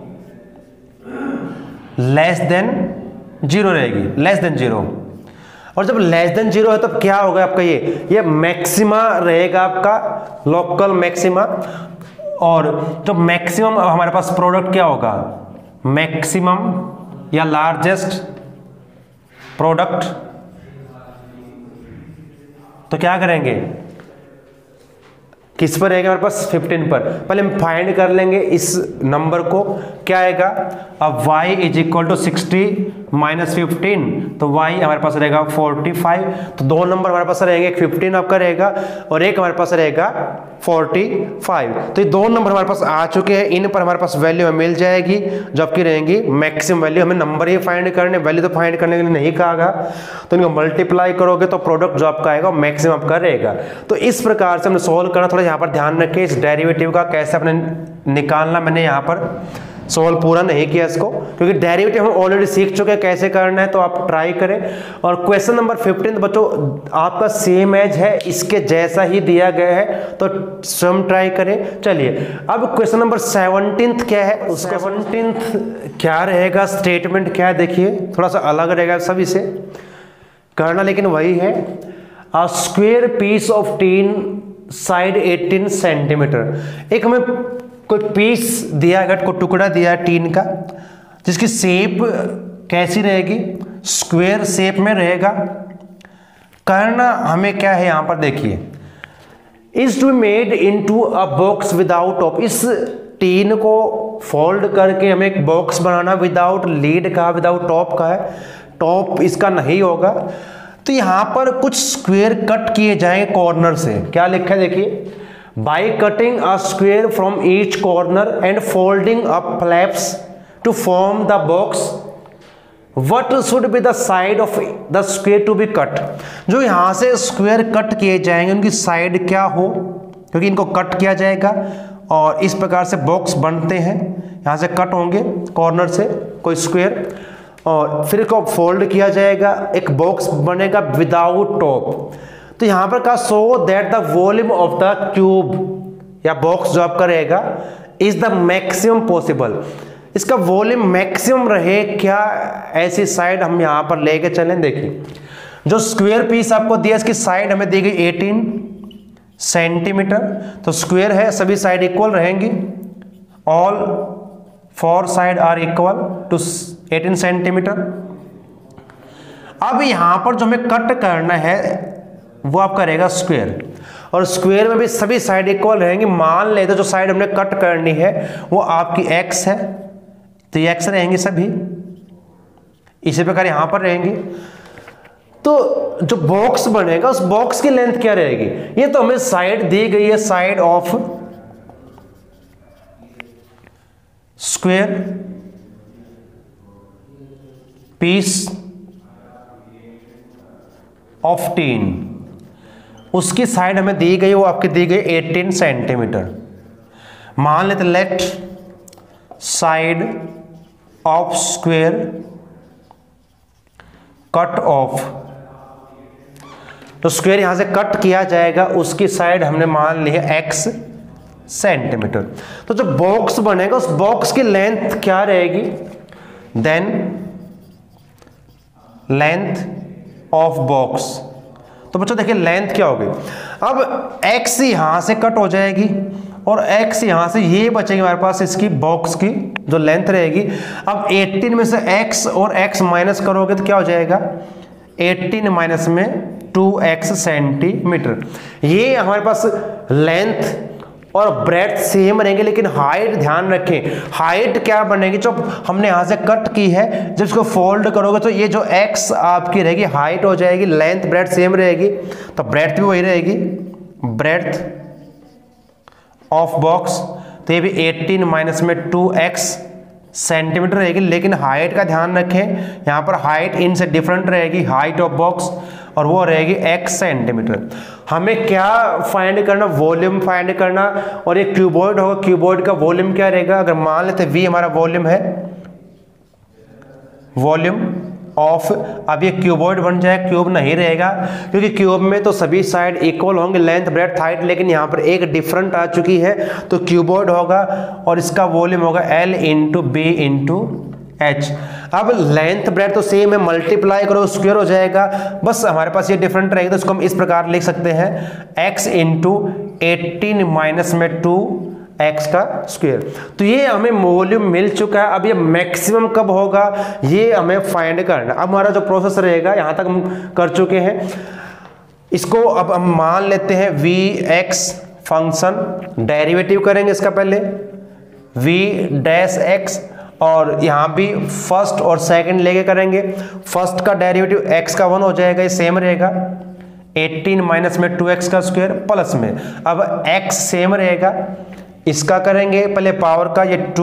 <0 रहेगी, <0। और जब <0 है तब क्या होगा आपका, ये मैक्सिमा रहेगा आपका, लोकल मैक्सिमा। और जो मैक्सिमम हमारे पास प्रोडक्ट क्या होगा, मैक्सिमम या लार्जेस्ट प्रोडक्ट, तो क्या करेंगे, किस पर रहेगा हमारे पास 15 पर। पहले हम फाइंड कर लेंगे इस नंबर को, क्या आएगा, अब y = 60 माइनस 15, तो y हमारे पास रहेगा 45। तो दो नंबर हमारे पास रहेंगे, एक 15 आपका रहेगा और एक हमारे पास रहेगा 45। तो ये दो नंबर हमारे पास आ चुके हैं, इन पर हमारे पास वैल्यू हमें मिल जाएगी जो आपकी रहेंगी मैक्सिमम वैल्यू। हमें नंबर ही फाइंड करने, वैल्यू तो फाइंड करने के लिए नहीं कहा गया। तो इनको मल्टीप्लाई करोगे तो प्रोडक्ट जो आपका आएगा मैक्सिमम आपका रहेगा। तो इस प्रकार से हमने सोल्व करना, थोड़ा यहाँ पर ध्यान रखें इस डेरिवेटिव का कैसे अपने निकालना। मैंने यहाँ पर सोल्व पूरा नहीं किया इसको, क्योंकि डेरिवेटिव हम ऑलरेडी सीख चुके हैं कैसे करना है, तो आप ट्राई करें। और क्वेश्चन नंबर 15 बच्चों आपका सेम एज है, इसके जैसा ही दिया गया है, तो स्वयं ट्राई करें। चलिए अब क्वेश्चन नंबर 17 क्या है, उस 17 क्या रहेगा, स्टेटमेंट क्या है, देखिए थोड़ा सा अलग रहेगा सभी से करना, लेकिन वही है। A square piece of tin side 18 centimetre. एक हमें कोई पीस दिया गया, कोई टुकड़ा दिया है टीन का, जिसकी शेप कैसी रहेगी, स्क्वायर शेप में रहेगा। करना हमें क्या है, यहां पर देखिए, is to made into a box without top. इस टीन को फोल्ड करके हमें एक बॉक्स बनाना, विदाउट लीड का, विदाउट टॉप का है, टॉप इसका नहीं होगा। तो यहां पर कुछ स्क्वायर कट किए जाएंगे कॉर्नर से। क्या लिखा है देखिए, by cutting a square from each corner and folding up flaps to form the box, what should be the side of the square to be cut। जो यहां से स्क्वायर कट किए जाएंगे उनकी साइड क्या हो, क्योंकि इनको कट किया जाएगा और इस प्रकार से बॉक्स बनते हैं। यहां से कट होंगे कॉर्नर से कोई स्क्वायर, और फिर इसको फोल्ड किया जाएगा, एक बॉक्स बनेगा विदाउट टॉप। तो यहां पर कहा so that the volume of the cube या बॉक्स जो आपका रहेगा इज द मैक्सिमम पॉसिबल। इसका वॉल्यूम मैक्सिमम रहे क्या, ऐसी साइड हम यहां पर लेके चलें। देखिए जो स्क्वायर पीस आपको दिया, इसकी साइड हमें दी गई 18 सेंटीमीटर। तो स्क्वायर है, सभी साइड इक्वल रहेंगी, all 4 side are equal to 18 centimetre. अब यहां पर जो हमें कट करना है वो आपका रहेगा स्क्वायर, और स्क्वायर में भी सभी साइड इक्वल रहेंगी। मान लेते जो साइड हमने कट करनी है वो आपकी x है, तो ये x रहेंगी सभी, इसी प्रकार यहां पर रहेंगी। तो जो बॉक्स बनेगा उस बॉक्स की लेंथ क्या रहेगी, ये तो हमें साइड दी गई है, side of square piece of tin, उसकी साइड हमें दी गई, वो आपकी दी गई 18 सेंटीमीटर। मान लेते let side of square cut off, तो स्क्वायर यहां से कट किया जाएगा, उसकी साइड हमने मान ली है x सेंटीमीटर। तो जो बॉक्स बनेगा उस बॉक्स की लेंथ क्या रहेगी, देन लेंथ ऑफ बॉक्स तो बच्चों देखिए लेंथ क्या होगी, अब x यहां से कट हो जाएगी और x यहां से ये बचेगी हमारे पास इसकी बॉक्स की जो लेंथ रहेगी। अब 18 में से x और x माइनस करोगे तो क्या हो जाएगा, 18 माइनस में 2x सेंटीमीटर। ये हमारे पास लेंथ और ब्रेड्थ सेम रहेंगे, लेकिन हाइट ध्यान रखें, हाइट क्या बनेगी, जो हमने यहां से कट की है जब इसको फोल्ड करोगे तो ये जो x आपकी रहेगी हाइट हो जाएगी, लेंथ ब्रेड्थ सेम रहेगी, तो ब्रेड्थ भी वही रहेगी, ब्रेड्थ ऑफ बॉक्स, तो ये भी 18 माइनस में 2x सेंटीमीटर रहेगी। लेकिन हाइट का ध्यान रखें, यहां पर हाइट इन से डिफरेंट रहेगी, हाइट ऑफ बॉक्स, और वो रहेगी x सेंटीमीटर। हमें क्या फाइंड करना, वॉल्यूम फाइंड करना, और ये क्यूबॉइड होगा, क्यूबॉइड का वॉल्यूम क्या रहेगा, अगर मान लेते v हमारा वॉल्यूम है, वॉल्यूम ऑफ, अब ये क्यूबॉइड बन जाए, क्यूब नहीं रहेगा क्योंकि क्यूब में तो सभी साइड इक्वल होंगे, लेंथ ब्रेड्थ हाइट, लेकिन यहाँ पर एक डिफरेंट आ चुकी है तो क्यूबॉइड होगा और इसका वॉल्यूम होगा L into B into H. अब लेंथ ब्रेड्थ तो सेम है, मल्टीप्लाई करो स्क्वायर हो जाएगा, बस हमारे पास ये डिफरेंट रहेगा, तो इसको हम इस प्रकार लिख सकते हैं x इंटू 18 माइनस में 2x का स्क्वायर। तो ये हमें वॉल्यूम मिल चुका है। अब ये मैक्सिमम कब होगा ये हमें फाइंड करना। अब हमारा जो प्रोसेस रहेगा यहां तक हम कर चुके हैं, इसको अब हम मान लेते हैं vx फंक्शन, डेरिवेटिव करेंगे इसका पहले v डैश x, और यहां भी फर्स्ट और सेकंड लेके करेंगे। फर्स्ट का डेरिवेटिव x का 1 हो जाएगा, ये सेम रहेगा 18 माइनस में 2x का स्क्वायर प्लस में, अब x सेम रहेगा, इसका करेंगे पहले पावर का, ये 2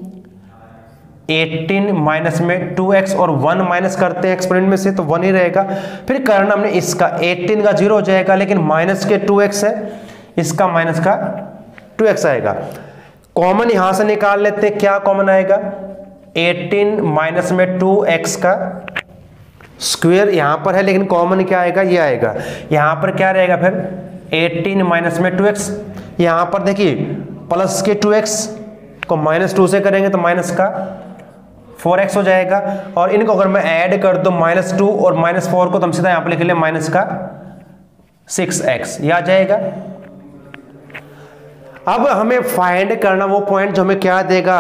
18 माइनस में 2x और 1 माइनस करते हैं एक्सपोनेंट में से तो 1 ही रहेगा। फिर करना हमने इसका 18 का 0 हो जाएगा, लेकिन माइनस के 2x है, इसका माइनस का 2x आएगा। कॉमन यहां से निकाल लेते हैं, क्या कॉमन आएगा, 18 माइनस में 2x का स्क्वायर यहां पर है, लेकिन कॉमन क्या आएगा, ये आएगा। यहां पर क्या रहेगा फिर 18 माइनस में 2x, यहां पर देखिए प्लस के 2x को माइनस 2 से करेंगे तो माइनस का 4x हो जाएगा, और इनको अगर मैं ऐड कर दूं माइनस 2 और माइनस 4 को, तो हम सीधा यहां पर लिख ले माइनस का 6x, ये आ जाएगा। अब हमें फाइंड करना वो पॉइंट जो हमें क्या देगा,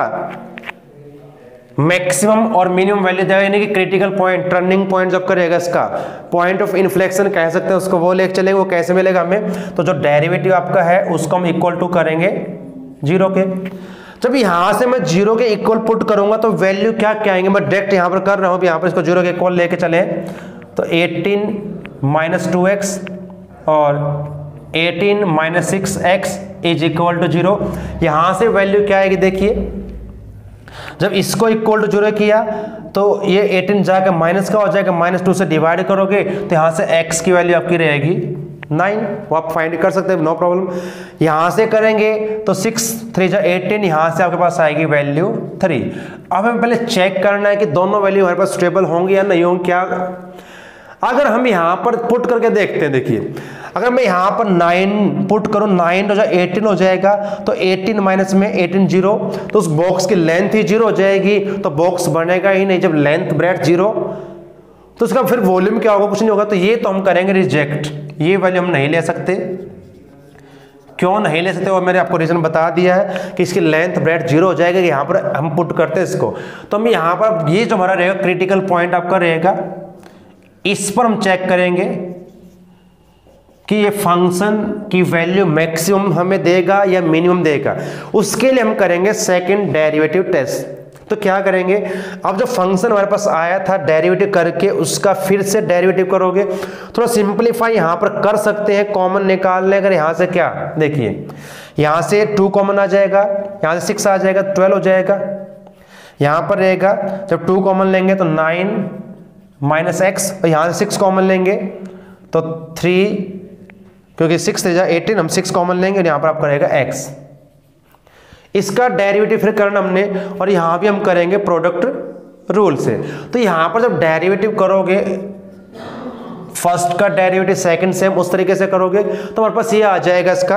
मैक्सिमम और मिनिमम वैल्यू देगा, यानी कि क्रिटिकल पॉइंट, टर्निंग पॉइंट जब करेगा, इसका पॉइंट ऑफ इन्फ्लेक्शन कह सकते हैं उसको, वो लेके चलेंगे। वो कैसे मिलेगा हमें, तो जो डेरिवेटिव आपका है उसको हम इक्वल टू करेंगे 0 के। जब यहां से मैं 0 के इक्वल पुट करूंगा तो वैल्यू क्या क्या आएंगे, मैं डायरेक्ट यहां पर कर रहा हूं, यहां पर इसको 0 के इक्वल लेके चले तो 18 माइनस 2x और 18 minus 6x is equal to 0। यहां से वैल्यू क्या आएगी, देखिए जब इसको इक्वल टू 0 किया तो ये 18 जाकर माइनस का हो जाएगा, माइनस 2 से डिवाइड करोगे तो यहां से x की वैल्यू आपकी रहेगी 9, वो आप फाइंड कर सकते हैं, नो प्रॉब्लम। यहां से करेंगे तो 6 3 जा 18, यहां से आपके पास आएगी वैल्यू 3। अब हमें पहले चेक करना है कि दोनों वैल्यू हमारे पास स्टेबल होंगी या नहीं होंगी। क्या अगर हम यहां पर पुट करके देखते हैं, देखिए अगर मैं यहां पर 9 पुट करूं, 9 हो जाए 18 हो जाएगा, तो 18 माइनस में 18 0, तो उस बॉक्स की लेंथ ही 0 हो जाएगी, तो बॉक्स बनेगा ही नहीं। जब लेंथ ब्रेड्थ 0 तो उसका फिर वॉल्यूम क्या होगा, कुछ नहीं होगा। तो ये तो हम करेंगे रिजेक्ट, ये वैल्यू हम नहीं ले सकते। क्यों नहीं ले सकते वो मैंने आपको रीजन बता दिया है कि इसकी लेंथ ब्रेड्थ 0 हो जाएगा, यहां पर हम पुट करते हैं इसको। तो हम यहां पर ये जो हमारा रहेगा क्रिटिकल पॉइंट आपका रहेगा, इस पर हम चेक करेंगे कि ये फंक्शन की वैल्यू मैक्सिमम हमें देगा या मिनिमम देगा। उसके लिए हम करेंगे सेकंड डेरिवेटिव टेस्ट। तो क्या करेंगे, अब जो फंक्शन हमारे पास आया था डेरिवेटिव करके उसका फिर से डेरिवेटिव करोगे, थोड़ा सिंपलीफाई यहां पर कर सकते हैं, कॉमन निकाल लें। अगर यहां से क्या, देखिए यहां से 2 कॉमन आ जाएगा, यहां से 6 आ जाएगा, 12 हो जाएगा। यहां पर रहेगा जब 2 कॉमन लेंगे तो 9 माइनस x, और यहां से 6 कॉमन लेंगे तो 3, क्योंकि 6 3 जा 18, हम 6 कॉमन लेंगे और यहां पर आपका रहेगा x। इसका डेरिवेटिव फिर करना हमने, और यहां भी हम करेंगे प्रोडक्ट रूल से। तो यहां पर जब डेरिवेटिव करोगे, फर्स्ट का डेरिवेटिव सेकंड सेम उस तरीके से करोगे, तो हमारे पास ये आ जाएगा इसका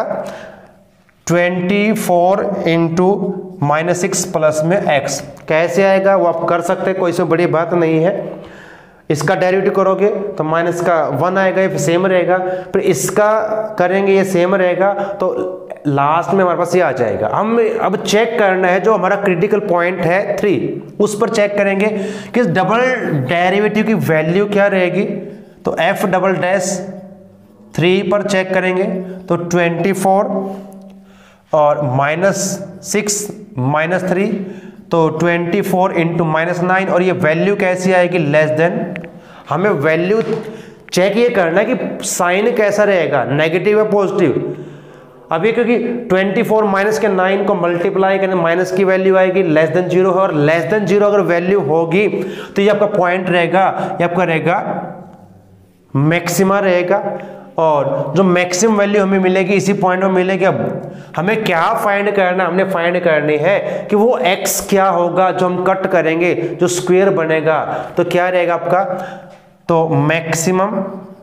24 इंटू माइनस 6 प्लस में x। कैसे आएगा वो आप कर सकते हैं, कोई इसमें बड़ी बात नहीं है। इसका डेरिवेटिव करोगे तो माइनस का 1 आएगा, ये सेम रहेगा, फिर इसका करेंगे ये सेम रहेगा, तो लास्ट में हमारे पास ये आ जाएगा। हम अब चेक करना है जो हमारा क्रिटिकल पॉइंट है 3, उस पर चेक करेंगे कि डबल डेरिवेटिव की वैल्यू क्या रहेगी। तो f डबल डैश 3 पर चेक करेंगे तो 24 और -6 -3 तो 24 इंटू -9, और ये वैल्यू कैसी आएगी, लेस देन। हमें वैल्यू चेक ये करना है कि साइन कैसा रहेगा, नेगेटिव या पॉजिटिव। अभी क्योंकि 24 माइनस के 9 को मल्टीप्लाई करें, माइनस की वैल्यू आएगी, लेस देन 0 है, और लेस देन 0 अगर वैल्यू होगी तो ये आपका पॉइंट रहेगा, ये आपका रहेगा मैक्सिमा रहेगा। और जो मैक्सिमम वैल्यू हमें मिलेगी इसी पॉइंट में मिलेगी। अब हमें क्या फाइंड करना, हमने फाइंड करनी है कि वो x क्या होगा जो हम कट करेंगे, जो स्क्वायर बनेगा, तो क्या रहेगा आपका, तो मैक्सिमम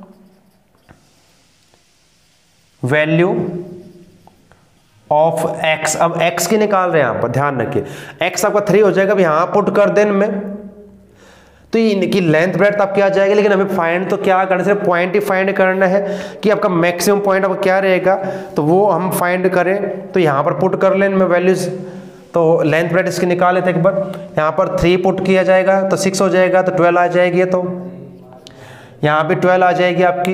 वैल्यू ऑफ x। अब x की निकाल रहे हैं यहां पर, ध्यान रखिए x आपका 3 हो जाएगा। अब यहां पुट कर दें में तो इनकी लेंथ ब्रेड्थ आपकी आ जाएगी, लेकिन हमें फाइंड तो क्या करना है, सिर्फ पॉइंट ही फाइंड करना है कि आपका मैक्सिमम पॉइंट आपका क्या रहेगा, तो वो हम फाइंड करें। तो यहाँ पर पुट कर लें इनमें वैल्यूज, तो लेंथ ब्रेड्थ इसकी निकाल लेते एक बार। यहाँ पर 3 पुट किया जाएगा तो 6 हो जाएगा, तो 12 आ जाएगी, तो यहाँ भी 12 आ जाएगी आपकी,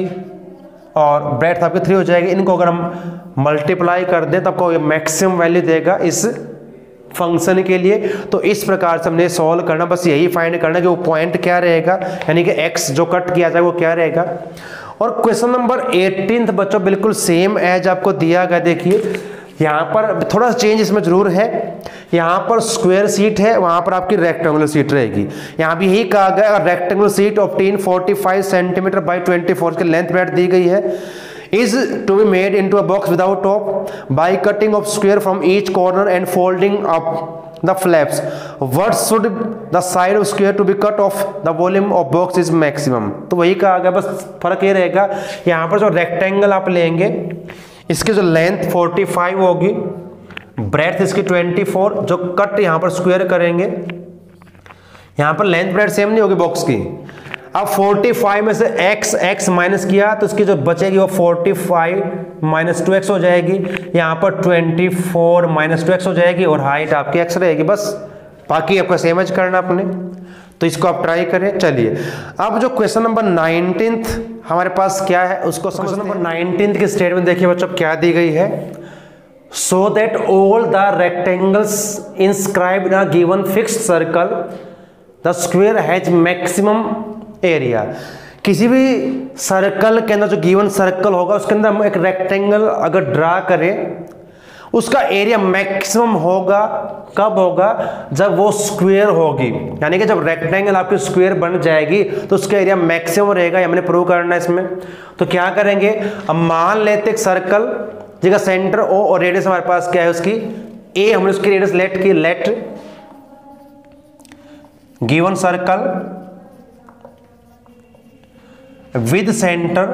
और ब्रेड्थ आपकी 3 हो जाएगी। इनको अगर हम मल्टीप्लाई कर दें तो आपको मैक्सिमम वैल्यू देगा इस फंक्शन के लिए। तो इस प्रकार से हमने सॉल्व करना, बस यही फाइंड करना कि वो पॉइंट क्या रहेगा, यानी कि x जो कट किया जाए वो क्या रहेगा। और क्वेश्चन नंबर 18 बच्चों बिल्कुल सेम एज आपको दिया गया। देखिए यहाँ पर थोड़ा चेंज इसमें जरूर है, यहाँ पर स्क्वायर सीट है, वहाँ पर आपकी रेक्टेंगुलर सीट रहेगी। यहाँ भी यही कहा गया, rectangular sheet obtain 45 centimetre by 24 की लेंथ ब्रेड्थ दी गई है, is to be made into a box without top by cutting of square from each corner and folding up the flaps. What should the side of square to be cut off? The volume of box is maximum. तो वही कहा गया, बस फर्क ये रहेगा, यहाँ पर जो रेक्टेंगल आप लेंगे इसकी जो लेंथ 45 होगी, ब्रेड्थ इसकी 24, जो कट यहाँ पर स्क्वायर करेंगे, यहाँ पर लेंथ ब्रेड्थ सेम नहीं होगी बॉक्स की। अब 45 में से x माइनस किया तो इसकी जो बचेगी वो 45 माइनस 2x हो जाएगी, यहाँ पर 24 माइनस 2x हो जाएगी, और हाइट आपकी x रहेगी। बस बाकी आपका सेम एज करना अपने, तो इसको आप ट्राई करें। चलिए अब जो क्वेश्चन नंबर 19 हमारे पास क्या है उसको क्वेश्चन नंबर 19 के स्टेटमेंट देखिए बच्चों क्या दी गई है। So that all the rectangles inscribed in a given fixed circle the square has maximum area. किसी भी सर्कल के अंदर जो गिवन सर्कल होगा उसके अंदर हम एक रेक्टेंगल अगर ड्रा करें, उसका एरिया मैक्सिमम होगा, कब होगा, जब वो स्क्वायर होगी। यानी कि जब रेक्टेंगल आपकी स्क्वायर बन जाएगी तो उसका एरिया मैक्सिमम रहेगा, ये हमने प्रूव करना है इसमें। तो क्या करेंगे, अब मान लेते एक सर्कल जिसका सेंटर ओ और रेडियस हमारे पास क्या है उसकी ए, हमने उसकी रेडियस लेट की, let given circle with centre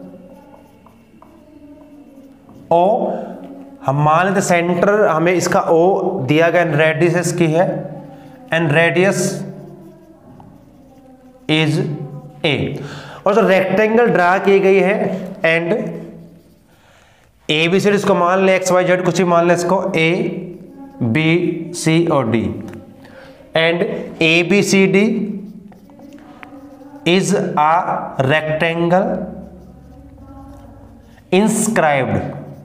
O, हम मान लेते सेंटर हमें इसका ओ दिया गया, रेडियस इसकी है, एंड रेडियस इज ए, और जो रेक्टेंगल ड्रा की गई है and A B C D, इसको मान ले एक्स वाई जेड कुछ भी मान ले, इसको ए बी सी और D, and A B C D is a rectangle inscribed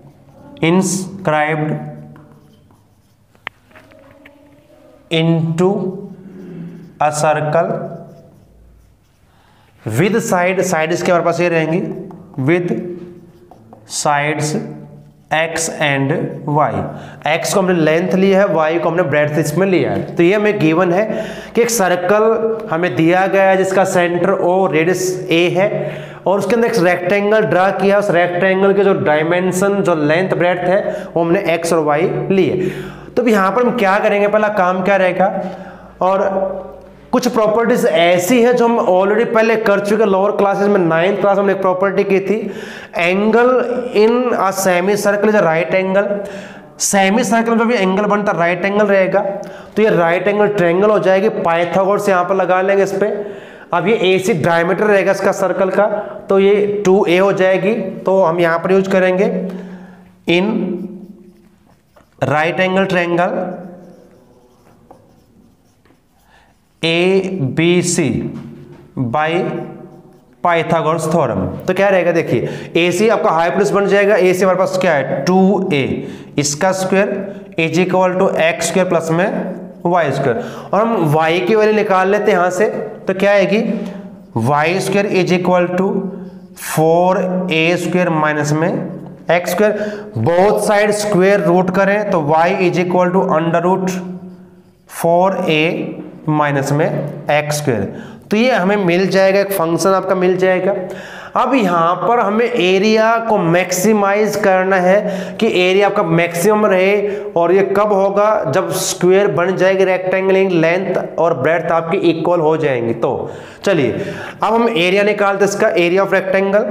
into a circle with side इसके हमारे पास ये रहेंगी with sides x and y। x को हमने लेंथ लिया है, y को हमने ब्रेड्थ इसमें लिया है। तो ये हमें गिवन है कि एक सर्कल हमें दिया गया है जिसका सेंटर o, रेडियस a है, और उसके अंदर एक रेक्टेंगल ड्रा किया, उस रेक्टेंगल के जो डायमेंशन, जो लेंथ ब्रेड्थ है वो हमने x और y लिए। तो यहाँ पर हम क्या करेंगे, पहला काम क्या रहेगा, और कुछ प्रॉपर्टीज ऐसी है जो हम ऑलरेडी पहले कर चुके लोअर क्लासेस में। 9th क्लास में हमने एक प्रॉपर्टी की थी, angle in a semi circle is a right angle. Semi circle में भी एंगल बनता राइट एंगल रहेगा, तो ये राइट एंगल ट्रायंगल हो जाएगी। पाइथागोरस यहाँ पर लगा लेंगे इस पे। अब ये AC डायमीटर रहेगा इसका सर्कल का, तो ये 2a हो जाएगी। तो हम यहां पर यूज करेंगे in right angle triangle ABC by Pythagoras theorem. तो क्या रहेगा देखिए, AC आपका हाइपोटेन्यूज बन जाएगा, AC हमारे पास क्या है 2a, इसका square is equal to x square plus में वाई स्क्वायर, और हम y की वैल्यू निकाल लेते हैं यहां से। तो क्या आएगी y square is equal to 4a square minus में x square. Both side square root करें तो y is equal to under root 4a minus में एक्स स्क्वायर। तो ये हमें मिल जाएगा, एक फंक्शन आपका मिल जाएगा। अब यहां पर हमें एरिया को मैक्सिमाइज करना है कि एरिया आपका मैक्सिमम रहे, और ये कब होगा जब स्क्वायर बन जाएगी रेक्टेंगल, लेंथ और ब्रेड्थ आपकी इक्वल हो जाएंगी। तो चलिए अब हम एरिया निकालते हैं इसका, area of rectangle,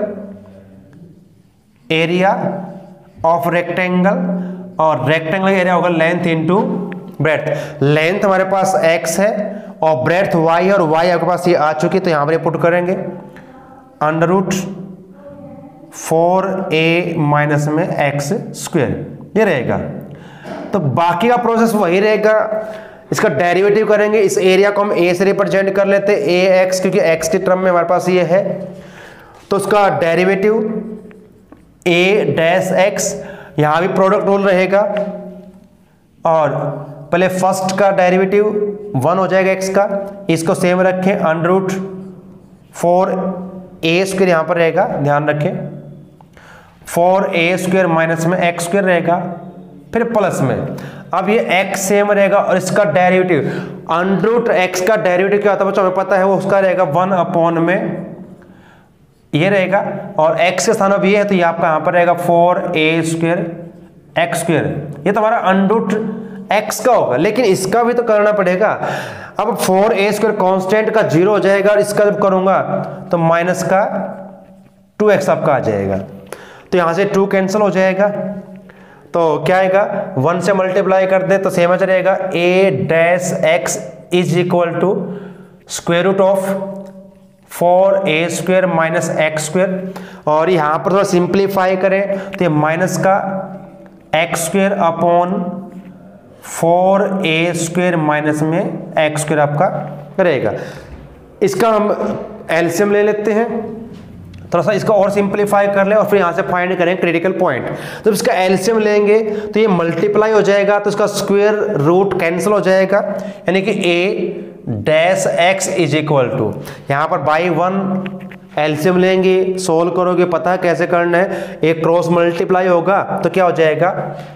area of rectangle, और रेक्टेंगल एरिया होगा लेंथ इंटू ब्रेड्थ। लेंथ हमारे पास x है और ब्रेड्थ y, और y आपके पास ये आ चुकी, तो यहां पर पुट करेंगे अंडर रूट 4a माइनस में एक्स स्क्वायर, ये रहेगा। तो बाकी का प्रोसेस वही रहेगा, इसका डेरिवेटिव करेंगे। इस एरिया को हम a से रिप्रेजेंट कर लेते हैं, ax, क्योंकि x के टर्म में हमारे पास ये है। तो उसका डेरिवेटिव a डैश x, यहां भी प्रोडक्ट रूल रहेगा, और पहले फर्स्ट का डेरिवेटिव 1 हो जाएगा x का, इसको सेम रखें, अंडर रूट 4a स्क्वायर यहां पर रहेगा, ध्यान रखें 4a स्क्वायर माइनस में एक्स स्क्वायर रहेगा, फिर प्लस में। अब ये x सेम रहेगा, और इसका डेरिवेटिव अंडर रूट x का डेरिवेटिव क्या होता है बच्चों, हमें पता है वो उसका रहेगा 1 अपॉन में ये रहेगा, और x के स्थान पर ये है, तो ये आपका यहां पर रहेगा 4a स्क्वायर एक्स स्क्वायर। ये तो हमारा अंडर रूट x का होगा, लेकिन इसका भी तो करना पड़ेगा। अब 4a स्क्वायर कांस्टेंट का 0 हो जाएगा, और इसका जब करूंगा तो माइनस का 2x आपका आ जाएगा, तो यहां से 2 कैंसिल हो जाएगा। तो क्या आएगा 1 से मल्टीप्लाई कर दे तो सेम रहेगा a dash x is equal to square root of 4a square minus x square, और यहां पर थोड़ा सिंप्लीफाई करें तो ये माइनस का x square upon 4a square minus में एक्स स्क्वायर आपका रहेगा। इसका हम एलसीएम ले लेते हैं, थोड़ा सा इसका और सिंप्लीफाई कर ले, और फिर यहां से फाइंड करें क्रिटिकल पॉइंट। जब इसका एलसीएम लेंगे तो ये मल्टीप्लाई हो जाएगा, तो इसका स्क्वायर रूट कैंसिल हो जाएगा, यानी कि a dash x is equal to, यहां पर बाई 1 एलसीएम लेंगे, सोल्व करोगे, पता है कैसे करना है, एक क्रॉस मल्टीप्लाई होगा तो क्या हो जाएगा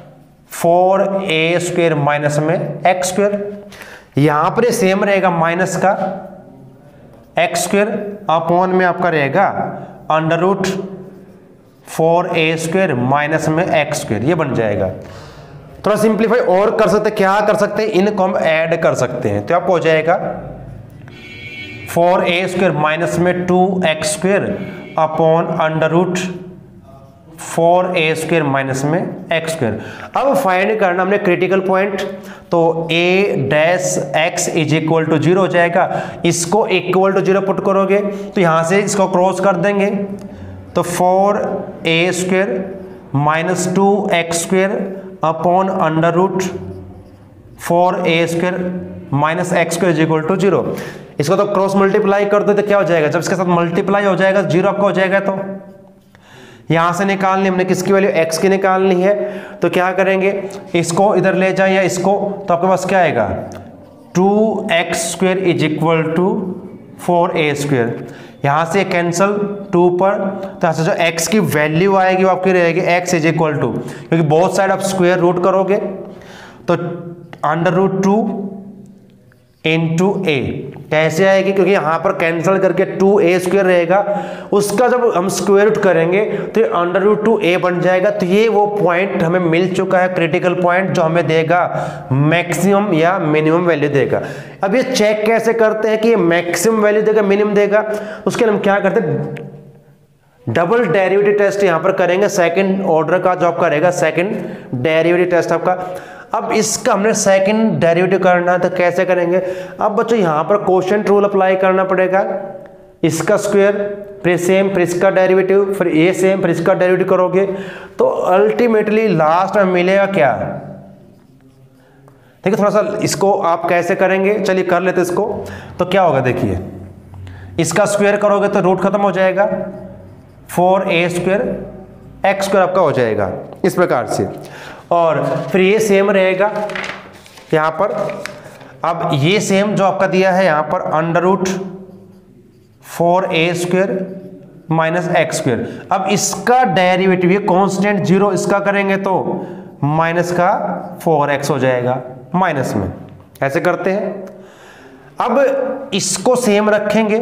4a स्क्वायर माइनस में एक्स स्क्वायर। यहां पर सेम रहेगा माइनस का एक्स स्क्वायर अपॉन में आपका रहेगा under root 4a square minus में एक्स स्क्वायर, ये बन जाएगा। थोड़ा सिंप्लीफाई और कर सकते हैं, क्या कर सकते हैं, इनको हम ऐड कर सकते हैं, तो आपको हो जाएगा 4a स्क्वायर माइनस में 2x square upon under root 4a square minus में एक्स स्क्वायर। अब फाइंड करना हमने क्रिटिकल पॉइंट, तो a dash x is equal to 0 हो जाएगा, इसको इक्वल टू 0 पुट करोगे तो यहां से इसको क्रॉस कर देंगे, तो 4a square minus 2x square upon under root 4a square minus x square is equal to 0। इसको तो क्रॉस मल्टीप्लाई कर दो तो क्या हो जाएगा, जब इसके साथ मल्टीप्लाई हो जाएगा 0 आपका हो जाएगा। तो यहां से निकालनी हमने किसकी वैल्यू x की निकालनी है, तो क्या करेंगे, इसको इधर ले जाए या इसको, तो आपके पास क्या आएगा 2x square is equal to 4a square. यहां से कैंसल 2 पर, तो यहां से जो x की वैल्यू आएगी वो आपकी रहेगी x इज इक्वल टू, क्योंकि बोथ साइड आप स्क्वायर रूट करोगे तो अंडर रूट 2 इंटू ए कैसे आएगी, क्योंकि यहां पर कैंसिल करके 2a स्क्वायर रहेगा, उसका जब हम स्क्वायर रूट करेंगे तो ये अंडर रूट 2a बन जाएगा। तो ये वो पॉइंट हमें मिल चुका है, क्रिटिकल पॉइंट, जो हमें देगा मैक्सिमम या मिनिमम वैल्यू देगा। अब ये चेक कैसे करते हैं कि ये मैक्सिमम वैल्यू देगा मिनिमम देगा, उसके लिए हम क्या करते हैं, डबल डेरिवेटिव टेस्ट यहां पर करेंगे, सेकंड ऑर्डर का जो आपका रहेगा सेकंड डेरिवेटिव टेस्ट आपका। अब इसका हमने सेकंड डेरिवेटिव करना है, तो कैसे करेंगे? अब बच्चों यहाँ पर कोशेंट रूल अप्लाई करना पड़ेगा। इसका स्क्वायर फिर सेम, फिर इसका डेरिवेटिव, फिर ये सेम, फिर इसका डेरिवेटिव करोगे तो अल्टीमेटली लास्ट में मिलेगा क्या? देखिए थोड़ा सा इसको आप कैसे करेंगे, चलिए कर लेते इसको। तो क्या होगा देखिए, इसका स्क्वायर करोगे तो रूट खत्म हो जाएगा, 4a स्क्वायर x स्क्वायर आपका हो जाएगा इस प्रकार से। और फिर ये सेम रहेगा यहाँ पर। अब ये सेम जो आपका दिया है यहाँ पर under root 4a square minus x square. अब इसका डेरिवेटिव ये कांस्टेंट 0 इसका करेंगे तो माइनस का 4x हो जाएगा माइनस में। ऐसे करते हैं। अब इसको सेम रखेंगे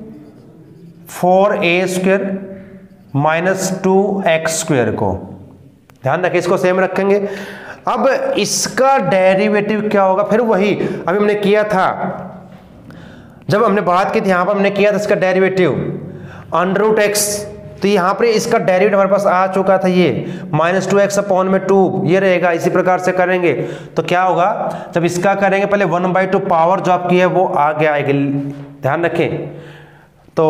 4a square minus 2x square को, ध्यान रखें इसको सेम रखेंगे। अब इसका डेरिवेटिव क्या होगा? फिर वही अभी हमने किया था, जब हमने बात की थी यहां पर हमने किया था इसका डेरिवेटिव अंडर रूट एक्स, तो यहां पर इसका डेरिवेटिव हमारे पास आ चुका था, ये माइनस 2x अपॉन में 2 ये रहेगा। इसी प्रकार से करेंगे तो क्या होगा, जब इसका करेंगे पहले 1/2 पावर जो आपकी है वो आगे आएगी, ध्यान रखें। तो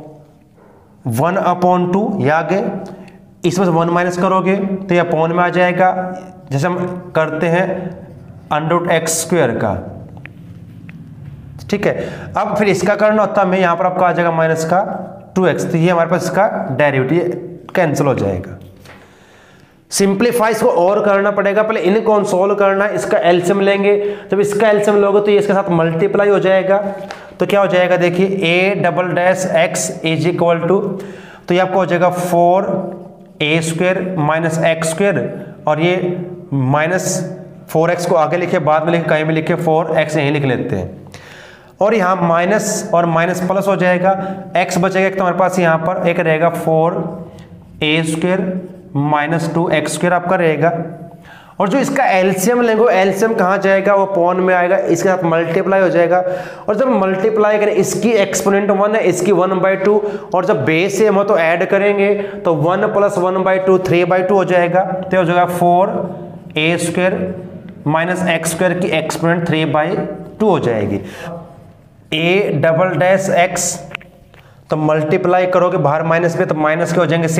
1/2 ये आगे, इसमें से 1 माइनस करोगे तो ये अपॉन में आ जाएगा, जैसे हम करते हैं अंडर रूट एक्स स्क्वायर का, ठीक है। अब फिर इसका करना होता है, यहाँ पर आपका आ जाएगा माइनस का 2x, तो ये हमारे पास इसका डेरिवेटिव कैंसिल हो जाएगा। सिंप्लीफाई इसको और करना पड़ेगा, पहले इनको सोल्व करना है, इसका एलसीएम लेंगे। जब इसका एलसीएम लोगे तो ये इसके साथ मल्टीप्लाई हो जाएगा, तो क्या हो जाएगा देखिए a∆x इज इक्वल टू, तो ये आपको हो जाएगा 4a square minus x square, और ये माइनस 4x को आगे लिखे बाद में लिखे कहीं भी लिखे 4x यहीं लिख लेते हैं, और यहाँ माइनस और माइनस प्लस हो जाएगा, x बचेगा एक, तो हमारे पास यहाँ पर एक रहेगा 4a square minus 2x square आपका रहेगा। और जो इसका एलसीएम लेंगे, एलसीएम कहाँ जाएगा, वो अपॉन में आएगा, इसके साथ मल्टीप्लाई हो जाएगा। और जब मल्टीप्लाई करें, इसकी एक्सपोनेंट 1 है, इसकी 1/2, और जब बेस सेम हो तो ऐड करेंगे तो 1 + 1/2 3/2 हो जाएगा, तो हो जाएगा 4a square minus x square की एक्सपोनेंट 3/2 हो जाएगी। a∆x तो मल्टीप्लाई करोगे बाहर माइनस पे, तो माइनस के हो जाएंगे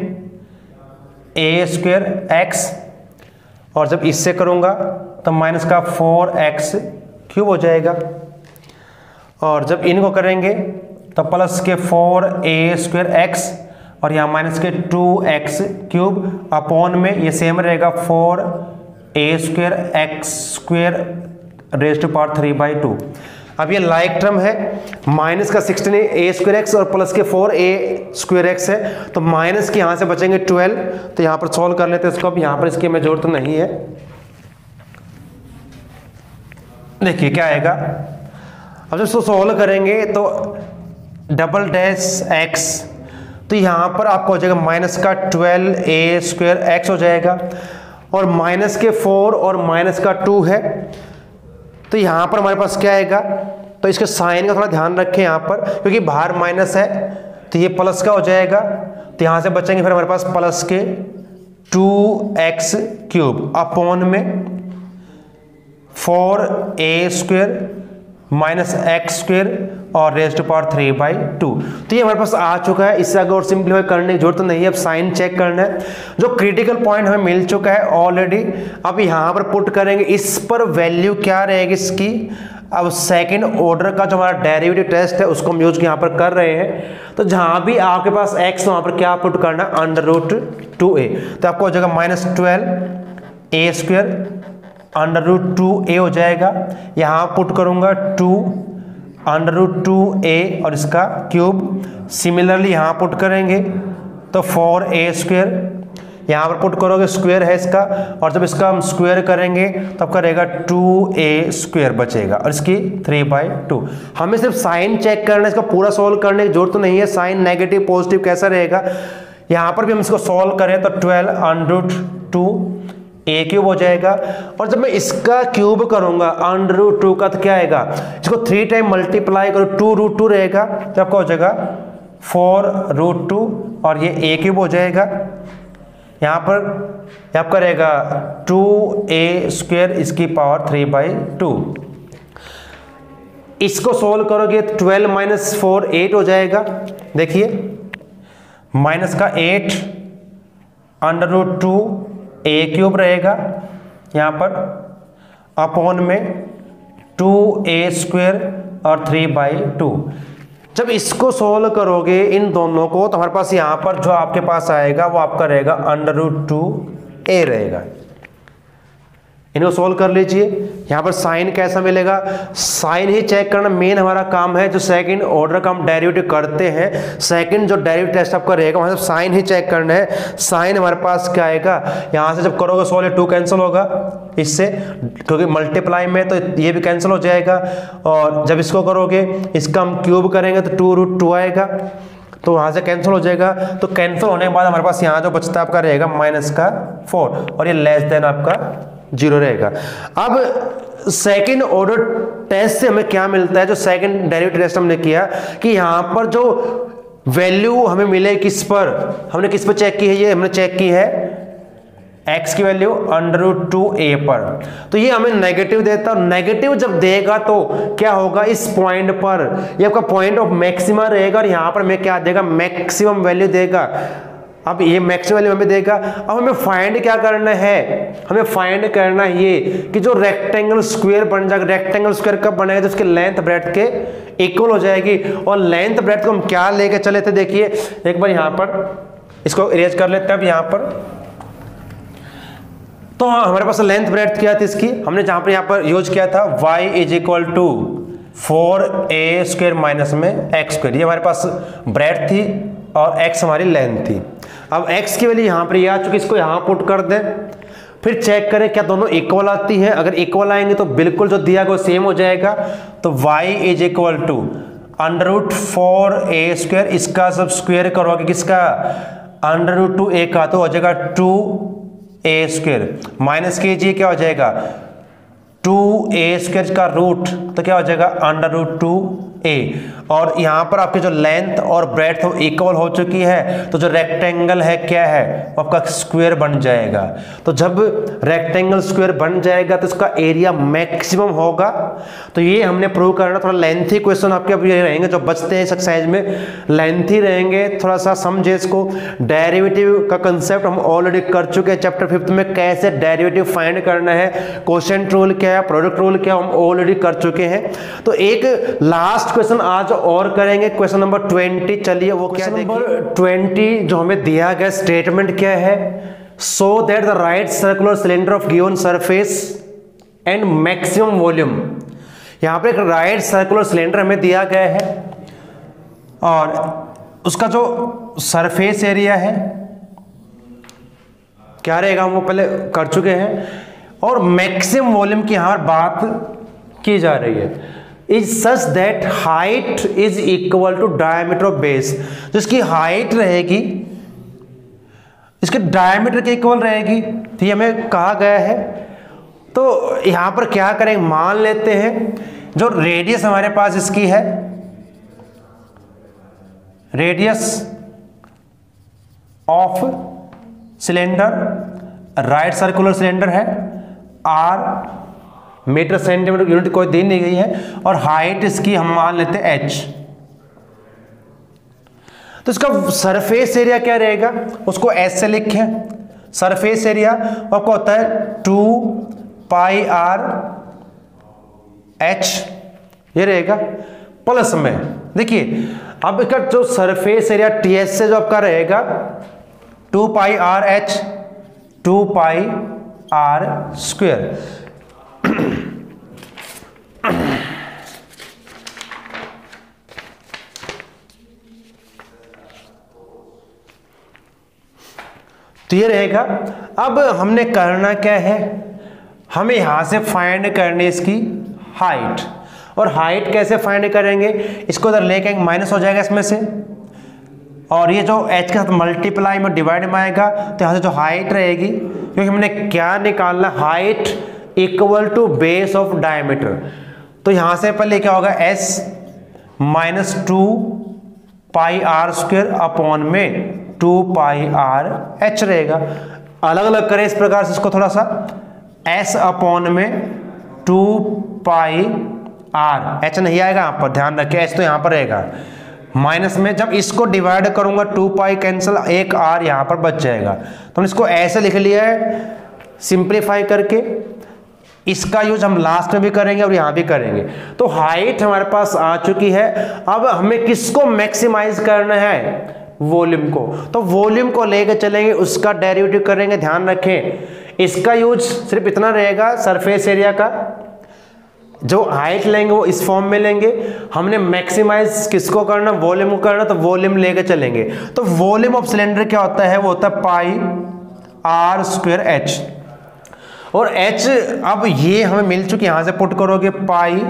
16a स्क्वायर x, और जब इससे करूंगा तो माइनस का 4x क्यूब हो जाएगा, और जब इनको करेंगे तो प्लस के 4a स्क्वायर x, और यहाँ माइनस के 2x क्यूब अपॉन में ये सेम रहेगा 4a square x square raise to power 3/2। अब ये लाइक टर्म है, माइनस का 16a स्क्वायर x और प्लस के 4a स्क्वायर x है, तो माइनस के यहाँ से बचेंगे 12, तो यहाँ पर सॉल्व कर लेते हैं इसको। अब यहाँ पर इसकी हमें जरूरत तो नहीं है। देखिए क्या आएगा, अब जब इसको सॉल्व करेंगे तो $x, तो यहाँ पर आपको हो जाएगा माइनस का 12a स्क्वायर x हो जाएगा, और माइनस के 4 और माइनस का 2 है, तो यहाँ पर हमारे पास क्या आएगा, तो इसके साइन का थोड़ा ध्यान रखें यहाँ पर, क्योंकि बाहर माइनस है तो ये प्लस का हो जाएगा, तो यहाँ से बचेंगे फिर हमारे पास प्लस के 2x क्यूब अपॉन में 4a square minus x square और रेज़ टू पावर 3/2। तो ये हमारे पास आ चुका है, इससे आगे और सिंप्लीफाई करने की जरूरत नहीं है। अब साइन चेक करना है, जो क्रिटिकल पॉइंट हमें मिल चुका है ऑलरेडी। अब यहाँ पर पुट करेंगे, इस पर वैल्यू क्या रहेगी इसकी। अब सेकंड ऑर्डर का जो हमारा डेरिवेटिव टेस्ट है उसको हम यूज यहाँ पर कर रहे हैं। तो जहाँ भी आपके पास x वहाँ पर क्या पुट करना, √2a, तो आपको हो जाएगा -12a स्क्वायर √2a हो जाएगा। यहाँ पुट करूँगा 2 √2a और इसका क्यूब। सिमिलरली यहाँ पुट करेंगे तो 4a स्क्वायर, यहाँ पर पुट करोगे स्क्वायर है इसका, और जब इसका हम स्क्वायर करेंगे तो आपका रहेगा 2a स्क्वायर बचेगा और इसकी 3/2। हमें सिर्फ साइन चेक करना है, इसका पूरा सॉल्व करने की जरूरत तो नहीं है। साइन नेगेटिव पॉजिटिव कैसा रहेगा, यहाँ पर भी हम इसको सॉल्व करें तो 12 √2a क्यूब हो जाएगा। और जब मैं इसका क्यूब करूंगा √2 का तो क्या आएगा, इसको 3 टाइम मल्टीप्लाई करो 2√2 रहेगा, तो आपका हो जाएगा 4 √2 और ये a क्यूब हो जाएगा। यहाँ पर आपका रहेगा 2a² इसकी पावर 3/2। इसको सोल्व करोगे 12 माइनस 4 8 हो जाएगा। देखिए माइनस का 8 √2a³ रहेगा यहाँ पर अपॉन में 2a² और 3/2। जब इसको सोल्व करोगे इन दोनों को तो हमारे पास यहाँ पर जो आपके पास आएगा वो आपका रहेगा √2a रहेगा। इनको सोल्व कर लीजिए। यहाँ पर साइन कैसा मिलेगा, साइन ही चेक करना मेन हमारा काम है। जो सेकंड ऑर्डर का हम डेरिवेटिव करते हैं, सेकंड जो डेरिवेटिव टेस्ट आपका रहेगा वहाँ से साइन ही चेक करना है। साइन हमारे पास क्या आएगा, यहाँ से जब करोगे सोल्व 2 कैंसिल होगा इससे, क्योंकि मल्टीप्लाई में तो ये भी कैंसिल हो जाएगा। और जब इसको करोगे इसका हम क्यूब करेंगे तो 2√2 आएगा, तो वहाँ से कैंसिल हो जाएगा। तो कैंसिल होने के बाद हमारे पास यहाँ जो बचता आपका रहेगा माइनस का 4 और ये लेस देन आपका 0 रहेगा। अब सेकंड ऑर्डर टेस्ट से हमें क्या मिलता है, जो सेकंड डेरिवेटिव टेस्ट हमने किया कि यहाँ पर जो वैल्यू हमें मिले किस पर, हमने किस पर चेक की है, ये हमने चेक की है x की वैल्यू √2a पर। तो ये हमें नेगेटिव देता है। नेगेटिव जब देगा तो क्या होगा, इस पॉइंट पर ये आपका पॉइंट ऑफ मैक्सिमा रहेगा और यहाँ पर हमें क्या देगा, मैक्सिमम वैल्यू देगा। अब ये मैक्सिमम वैल्यू हमें देगा। अब हमें फाइंड क्या करना है, हमें फाइंड करना है ये कि जो रेक्टेंगल स्क्वायर बन जाएगा, रेक्टेंगल स्क्वायर कब बनेगा, तो उसके लेंथ ब्रेड्थ के इक्वल हो जाएगी। और लेंथ ब्रेड्थ को हम क्या लेके चले थे, देखिए एक बार यहाँ पर इसको इरेज कर लेते हैं। अब यहाँ पर तो हमारे पास लेंथ ब्रेड्थ क्या थी इसकी, हमने जहां पर यहाँ पर यूज किया था y = 4a² माइनस में x²। ये हमारे पास ब्रेड्थ थी और x हमारी लेंथ थी। अब x की वैल्यू यहाँ पर ये आ चुकी, इसको यहाँ पुट कर दें। फिर चेक करें क्या दोनों इक्वल आती हैं। अगर इक्वल आएंगे तो बिल्कुल जो दिया गया सेम हो जाएगा। तो y = √4a², इसका सब स्क्वायर करोगे किसका, √2a का, तो हो जाएगा 2a² माइनस कीजिए क्या हो जाएगा 2a² का रूट, तो क्या हो जाएगा √2a। और यहाँ पर आपकी जो लेंथ और ब्रेड्थ इक्वल हो चुकी है, तो जो रेक्टेंगल है क्या है, वो आपका स्क्वायर बन जाएगा। तो जब रेक्टेंगल स्क्वायर बन जाएगा तो इसका एरिया मैक्सिमम होगा। तो ये हमने प्रूव करना। थोड़ा लेंथी क्वेश्चन आपके अब ये रहेंगे जो बचते हैं इस एक्सरसाइज में, लेंथी रहेंगे, थोड़ा सा समझे इसको। डेरिवेटिव का कंसेप्ट हम ऑलरेडी कर चुके हैं चैप्टर 5 में, कैसे डेरिवेटिव फाइंड करना है, क्वोशिएंट रूल क्या है, प्रोडक्ट रूल क्या, हम ऑलरेडी कर चुके हैं। तो एक लास्ट क्वेश्चन आज और करेंगे, क्वेश्चन नंबर 20। चलिए वो क्या, नंबर 20 जो हमें दिया गया स्टेटमेंट क्या है, so that the right circular cylinder of given surface and maximum volume. यहां पे एक राइट सर्कुलर सिलेंडर हमें दिया गया है और उसका जो सरफेस एरिया है क्या रहेगा, हम वो पहले कर चुके हैं। और मैक्सिमम वॉल्यूम की यहां बात की जा रही है, is such that height is equal to diameter of base. तो इसकी हाइट रहेगी इसके डायमीटर के इक्वल रहेगी, तो ये हमें कहा गया है। तो यहां पर क्या करेंगे, मान लेते हैं जो रेडियस हमारे पास इसकी है, radius of cylinder, right circular cylinder है r, मीटर सेंटीमीटर यूनिट कोई दी नहीं गई है, और हाइट इसकी हम मान लेते हैं h। तो इसका सरफेस एरिया क्या रहेगा, उसको s से लिखें। सरफेस एरिया आपको होता है 2πr h, ये रहेगा प्लस में। देखिए अब इसका जो सरफेस एरिया ts से जो आपका रहेगा 2πr h 2πr²। तो ये रहेगा। अब हमने करना क्या है, हमें यहां से फाइंड करनी इसकी हाइट। और हाइट कैसे फाइंड करेंगे, इसको इधर लेके माइनस हो जाएगा इसमें से, और ये जो h के साथ मल्टीप्लाई में डिवाइड में आएगा, तो यहाँ से जो हाइट रहेगी, क्योंकि हमने क्या निकालना, height equal to base of diameter. तो यहाँ से पहले क्या होगा, s - 2πr² अपॉन में 2 पाई आर एच रहेगा। अलग अलग करें इस प्रकार से इसको थोड़ा सा, एस अपॉन में 2 पाई आर, एच नहीं आएगा यहाँ पर, ध्यान रखें एच तो यहाँ पर रहेगा, माइनस में जब इसको डिवाइड करूंगा 2 पाई कैंसिल, एक आर यहाँ पर बच जाएगा। तो इसको ऐसे लिख लिया है सिंप्लीफाई करके। इसका यूज हम लास्ट में भी करेंगे और यहाँ भी करेंगे। तो हाइट हमारे पास आ चुकी है। अब हमें किसको मैक्सिमाइज करना है? वॉल्यूम को। तो वॉल्यूम को लेकर चलेंगे, उसका डेरिवेटिव करेंगे। ध्यान रखें इसका यूज सिर्फ इतना रहेगा, सरफेस एरिया का जो हाइट लेंगे वो इस फॉर्म में लेंगे। हमने मैक्सिमाइज किसको करना? वॉल्यूम को करना, तो वॉल्यूम लेके चलेंगे। तो वॉल्यूम ऑफ सिलेंडर क्या होता है? वो होता है पाई आर स्क्वायर एच। और एच अब ये हमें मिल चुकी, यहां से पुट करोगे पाई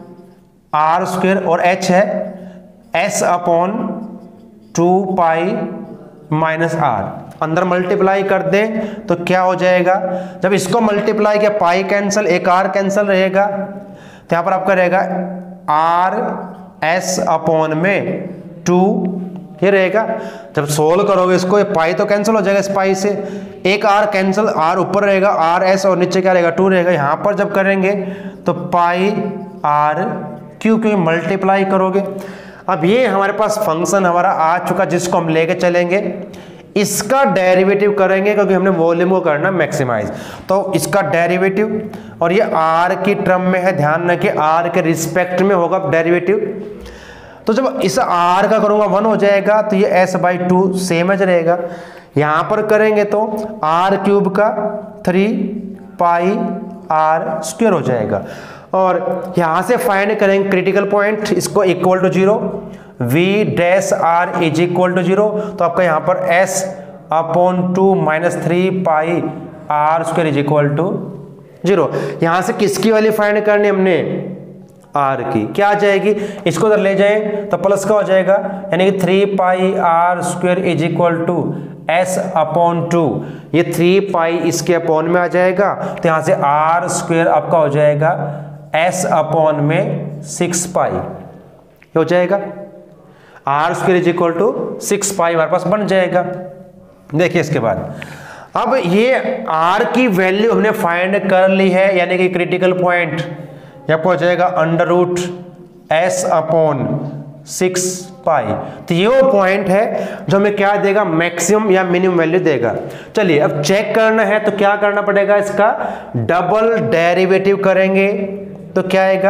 आर स्क्वायर, और एच है s upon 2 pi minus r. अंदर मल्टीप्लाई कर दें तो क्या हो जाएगा? जब इसको मल्टीप्लाई किया, पाई कैंसिल, एक आर कैंसिल रहेगा, तो यहां पर आपका रहेगा आर एस अपॉन में 2, ये रहेगा। जब सोल्व करोगे इसको, ये पाई तो कैंसिल हो जाएगा इस पाई से, एक आर कैंसिल, आर ऊपर रहेगा, आर एस और नीचे क्या रहेगा? 2 रहेगा। यहां पर जब करेंगे तो पाई आर क्यू, क्योंकि मल्टीप्लाई करोगे। अब ये हमारे पास फंक्शन हमारा आ चुका, जिसको हम लेके चलेंगे। इसका डेरिवेटिव करेंगे क्योंकि हमने वॉल्यूम को करना मैक्सिमाइज। तो इसका डेरिवेटिव, और ये आर की टर्म में है, ध्यान रखिए आर के रिस्पेक्ट में होगा डेरिवेटिव। तो जब इस आर का करूंगा 1 हो जाएगा, तो ये एस बाई 2 सेम एज रहेगा। यहां पर करेंगे तो आर क्यूब का 3 पाई आर स्क्वायर हो जाएगा। और यहां से फाइंड करेंगे क्रिटिकल पॉइंट, इसको equal to 0, v dash r is equal to 0। तो आपका यहां पर s upon 2 minus 3 pi r square is equal to 0। यहां से किसकी वैल्यू फाइंड करनी हमने? आर की। क्या आ जाएगी? इसको उधर ले जाए तो प्लस का हो जाएगा, यानी कि 3 pi r square is equal to s upon 2। ये 3 पाई इसके अपॉन में आ जाएगा, तो यहां से आर स्क्वायर आपका हो जाएगा एस अपॉन में 6 पाई हो जाएगा। R square is equal to 6 pi हमारे पास बन जाएगा। देखिए इसके बाद अब ये आर की वैल्यू हमने फाइंड कर ली है, यानी कि क्रिटिकल पॉइंट यहाँ पर हो जाएगा under root s upon 6 pi. तो ये वो पॉइंट है जो हमें क्या देगा? मैक्सिमम या मिनिमम वैल्यू देगा। चलिए अब चेक करना है तो क्या करना पड़ेगा? इसका डबल डेरिवेटिव करेंगे तो क्या आएगा?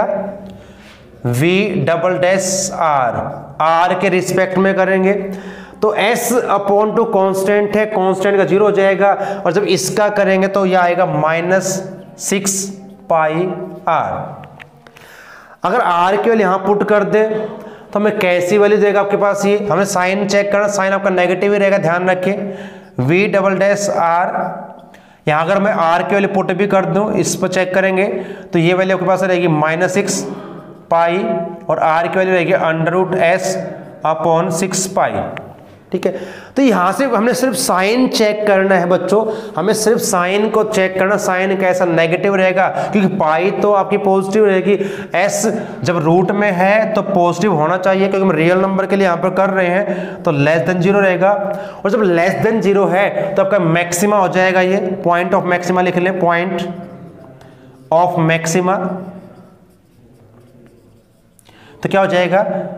v double dash r, r के रिस्पेक्ट में करेंगे तो s अपॉन 2 कॉन्स्टेंट है, कॉन्स्टेंट का 0 हो जाएगा। और जब इसका करेंगे तो यह आएगा -6 पाई आर। अगर आर की वैल्यू यहां पुट कर दे तो हमें कैसी वैल्यू देगा आपके पास? ये हमें साइन चेक करना, साइन आपका नेगेटिव ही रहेगा, ध्यान रखें। v डबल डैश आर, यहां अगर मैं आर की वैल्यू पुट भी कर दूं, इस पर चेक करेंगे तो ये वैल्यू आपके पास रहेगी -6 पाई, और आर की वैल्यू रहेगी under root s upon 6 pi. ठीक है, तो यहां से हमने सिर्फ साइन चेक करना है बच्चों, हमें सिर्फ साइन को चेक करना, साइन कैसा नेगेटिव रहेगा, क्योंकि पाई तो आपकी पॉजिटिव रहेगी, एस जब रूट में है तो पॉजिटिव होना चाहिए, क्योंकि हम रियल नंबर के लिए यहां पर कर रहे हैं, तो लेस देन 0 रहेगा। और जब लेस देन 0 है तो आपका मैक्सिमा हो जाएगा, ये पॉइंट ऑफ मैक्सिमा लिख लें, पॉइंट ऑफ मैक्सिमा। तो क्या हो जाएगा?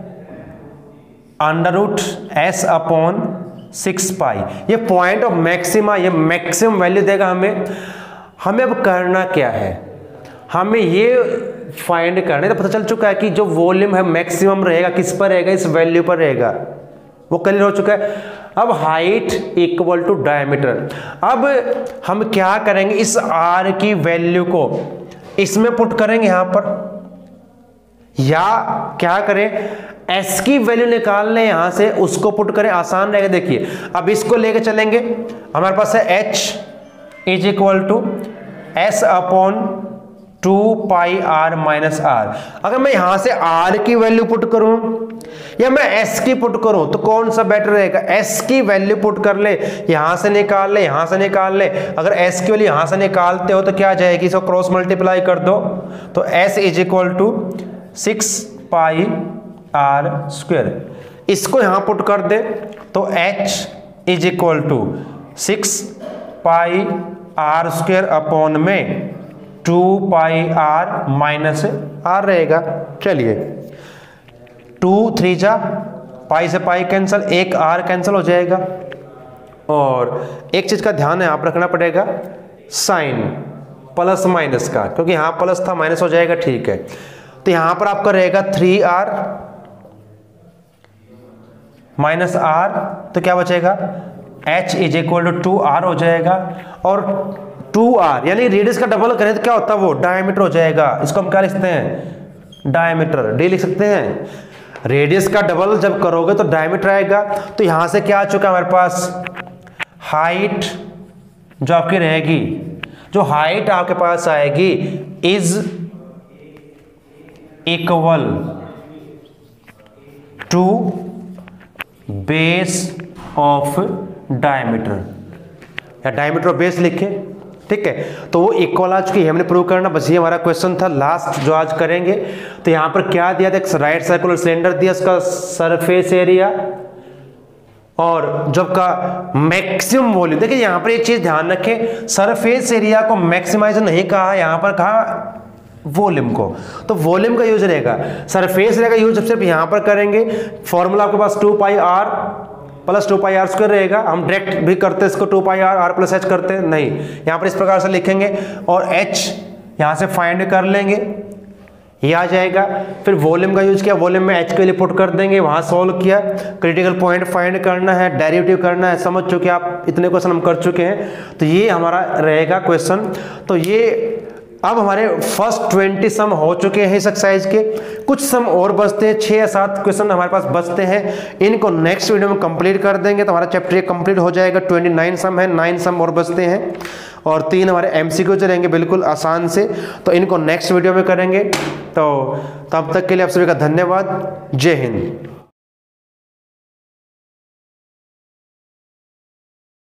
Under root s upon 6 pi. ये पॉइंट ऑफ मैक्सिमा, ये मैक्सिमम वैल्यू देगा हमें। हमें अब करना क्या है? हमें ये फाइंड करना है। तो पता चल चुका है कि जो वॉल्यूम है मैक्सिमम रहेगा किस पर रहेगा? इस वैल्यू पर रहेगा, वो क्लियर हो चुका है। अब हाइट इक्वल टू डायमीटर। अब हम क्या करेंगे? इस आर की वैल्यू को इसमें पुट करेंगे यहां पर, या क्या करें? s की वैल्यू निकाल लें यहां से, उसको पुट करें, आसान रहेगा। देखिए अब इसको लेके चलेंगे, हमारे पास है h is equal to s upon 2 pi r minus r. अगर मैं यहां से r की वैल्यू पुट करूं या मैं s की पुट करूं तो कौन सा बेटर रहेगा? s की वैल्यू पुट कर ले, यहां से निकाल ले, यहां से निकाल ले। अगर s की वैल्यू यहां से निकालते हो तो क्या आ जाएगी? इसको क्रॉस मल्टीप्लाई कर दो तो s is equal to 6 pi r square. इसको यहां पुट कर दे तो h is equal to 6 pi r square upon में 2 पाई आर माइनस आर रहेगा। चलिए 2 3 जा पाई से पाई कैंसिल, एक आर कैंसिल हो जाएगा। और एक चीज का ध्यान है आप रखना पड़ेगा, साइन प्लस माइनस का, क्योंकि यहां प्लस था माइनस हो जाएगा, ठीक है। तो यहां पर आपका रहेगा 3r माइनस आर, तो क्या बचेगा h is equal to 2r हो जाएगा। और 2r यानी रेडियस का डबल करें तो क्या होता है, वो डायमीटर हो जाएगा। इसको हम क्या लिखते हैं, डायमीटर, डी लिख सकते हैं। रेडियस का डबल जब करोगे तो डायमीटर आएगा। तो यहां से क्या आ चुका है हमारे पास, हाइट जो आपकी रहेगी, जो हाइट आपके पास आएगी is equal to base of diameter, या डायमीटर ऑफ बेस लिखे, ठीक है। तो वो इक्वल आ चुकी है, हमने प्रूव करना, बस ये हमारा क्वेश्चन था लास्ट जो आज करेंगे। तो यहां पर क्या दिया था, एक राइट सर्कुलर सिलेंडर दिया, उसका सरफेस एरिया और जब का मैक्सिमम वॉल्यूम। देखिए यहां पर एक चीज ध्यान रखें, सरफेस एरिया को मैक्सिमाइज नहीं कहा, यहां पर कहा वॉल्यूम को। तो वॉल्यूम का यूज रहेगा, सरफेस एरिया का यूज सिर्फ यहां पर करेंगे। फॉर्मूला आपके पास 2 pi r plus 2 pi r square रहेगा। हम डायरेक्ट भी करते हैं इसको, 2 pi r r plus h करते हैं, नहीं, यहां पर इस प्रकार से लिखेंगे और एच यहां से फाइंड कर लेंगे, ये आ जाएगा। फिर वॉल्यूम का यूज किया, वॉल्यूम में एच के लिए पुट कर देंगे, वहां सॉल्व किया, क्रिटिकल पॉइंट फाइंड करना है, डेरिवेटिव करना है, समझ चुके आप, इतने क्वेश्चन हम कर चुके हैं। तो ये हमारा रहेगा क्वेश्चन। तो ये अब हमारे फर्स्ट 20 सम हो चुके हैं इस एक्सरसाइज के, कुछ सम और बचते हैं, 6 या 7 क्वेश्चन हमारे पास बचते हैं, इनको नेक्स्ट वीडियो में कंप्लीट कर देंगे तो हमारा चैप्टर ये कंप्लीट हो जाएगा। 29 सम है, 9 सम और बचते हैं और 3 हमारे एमसीक्यू चलेंगे बिल्कुल आसान से, तो इनको नेक्स्ट वीडियो में करेंगे। तो तब तक के लिए आप सभी का धन्यवाद, जय हिंद।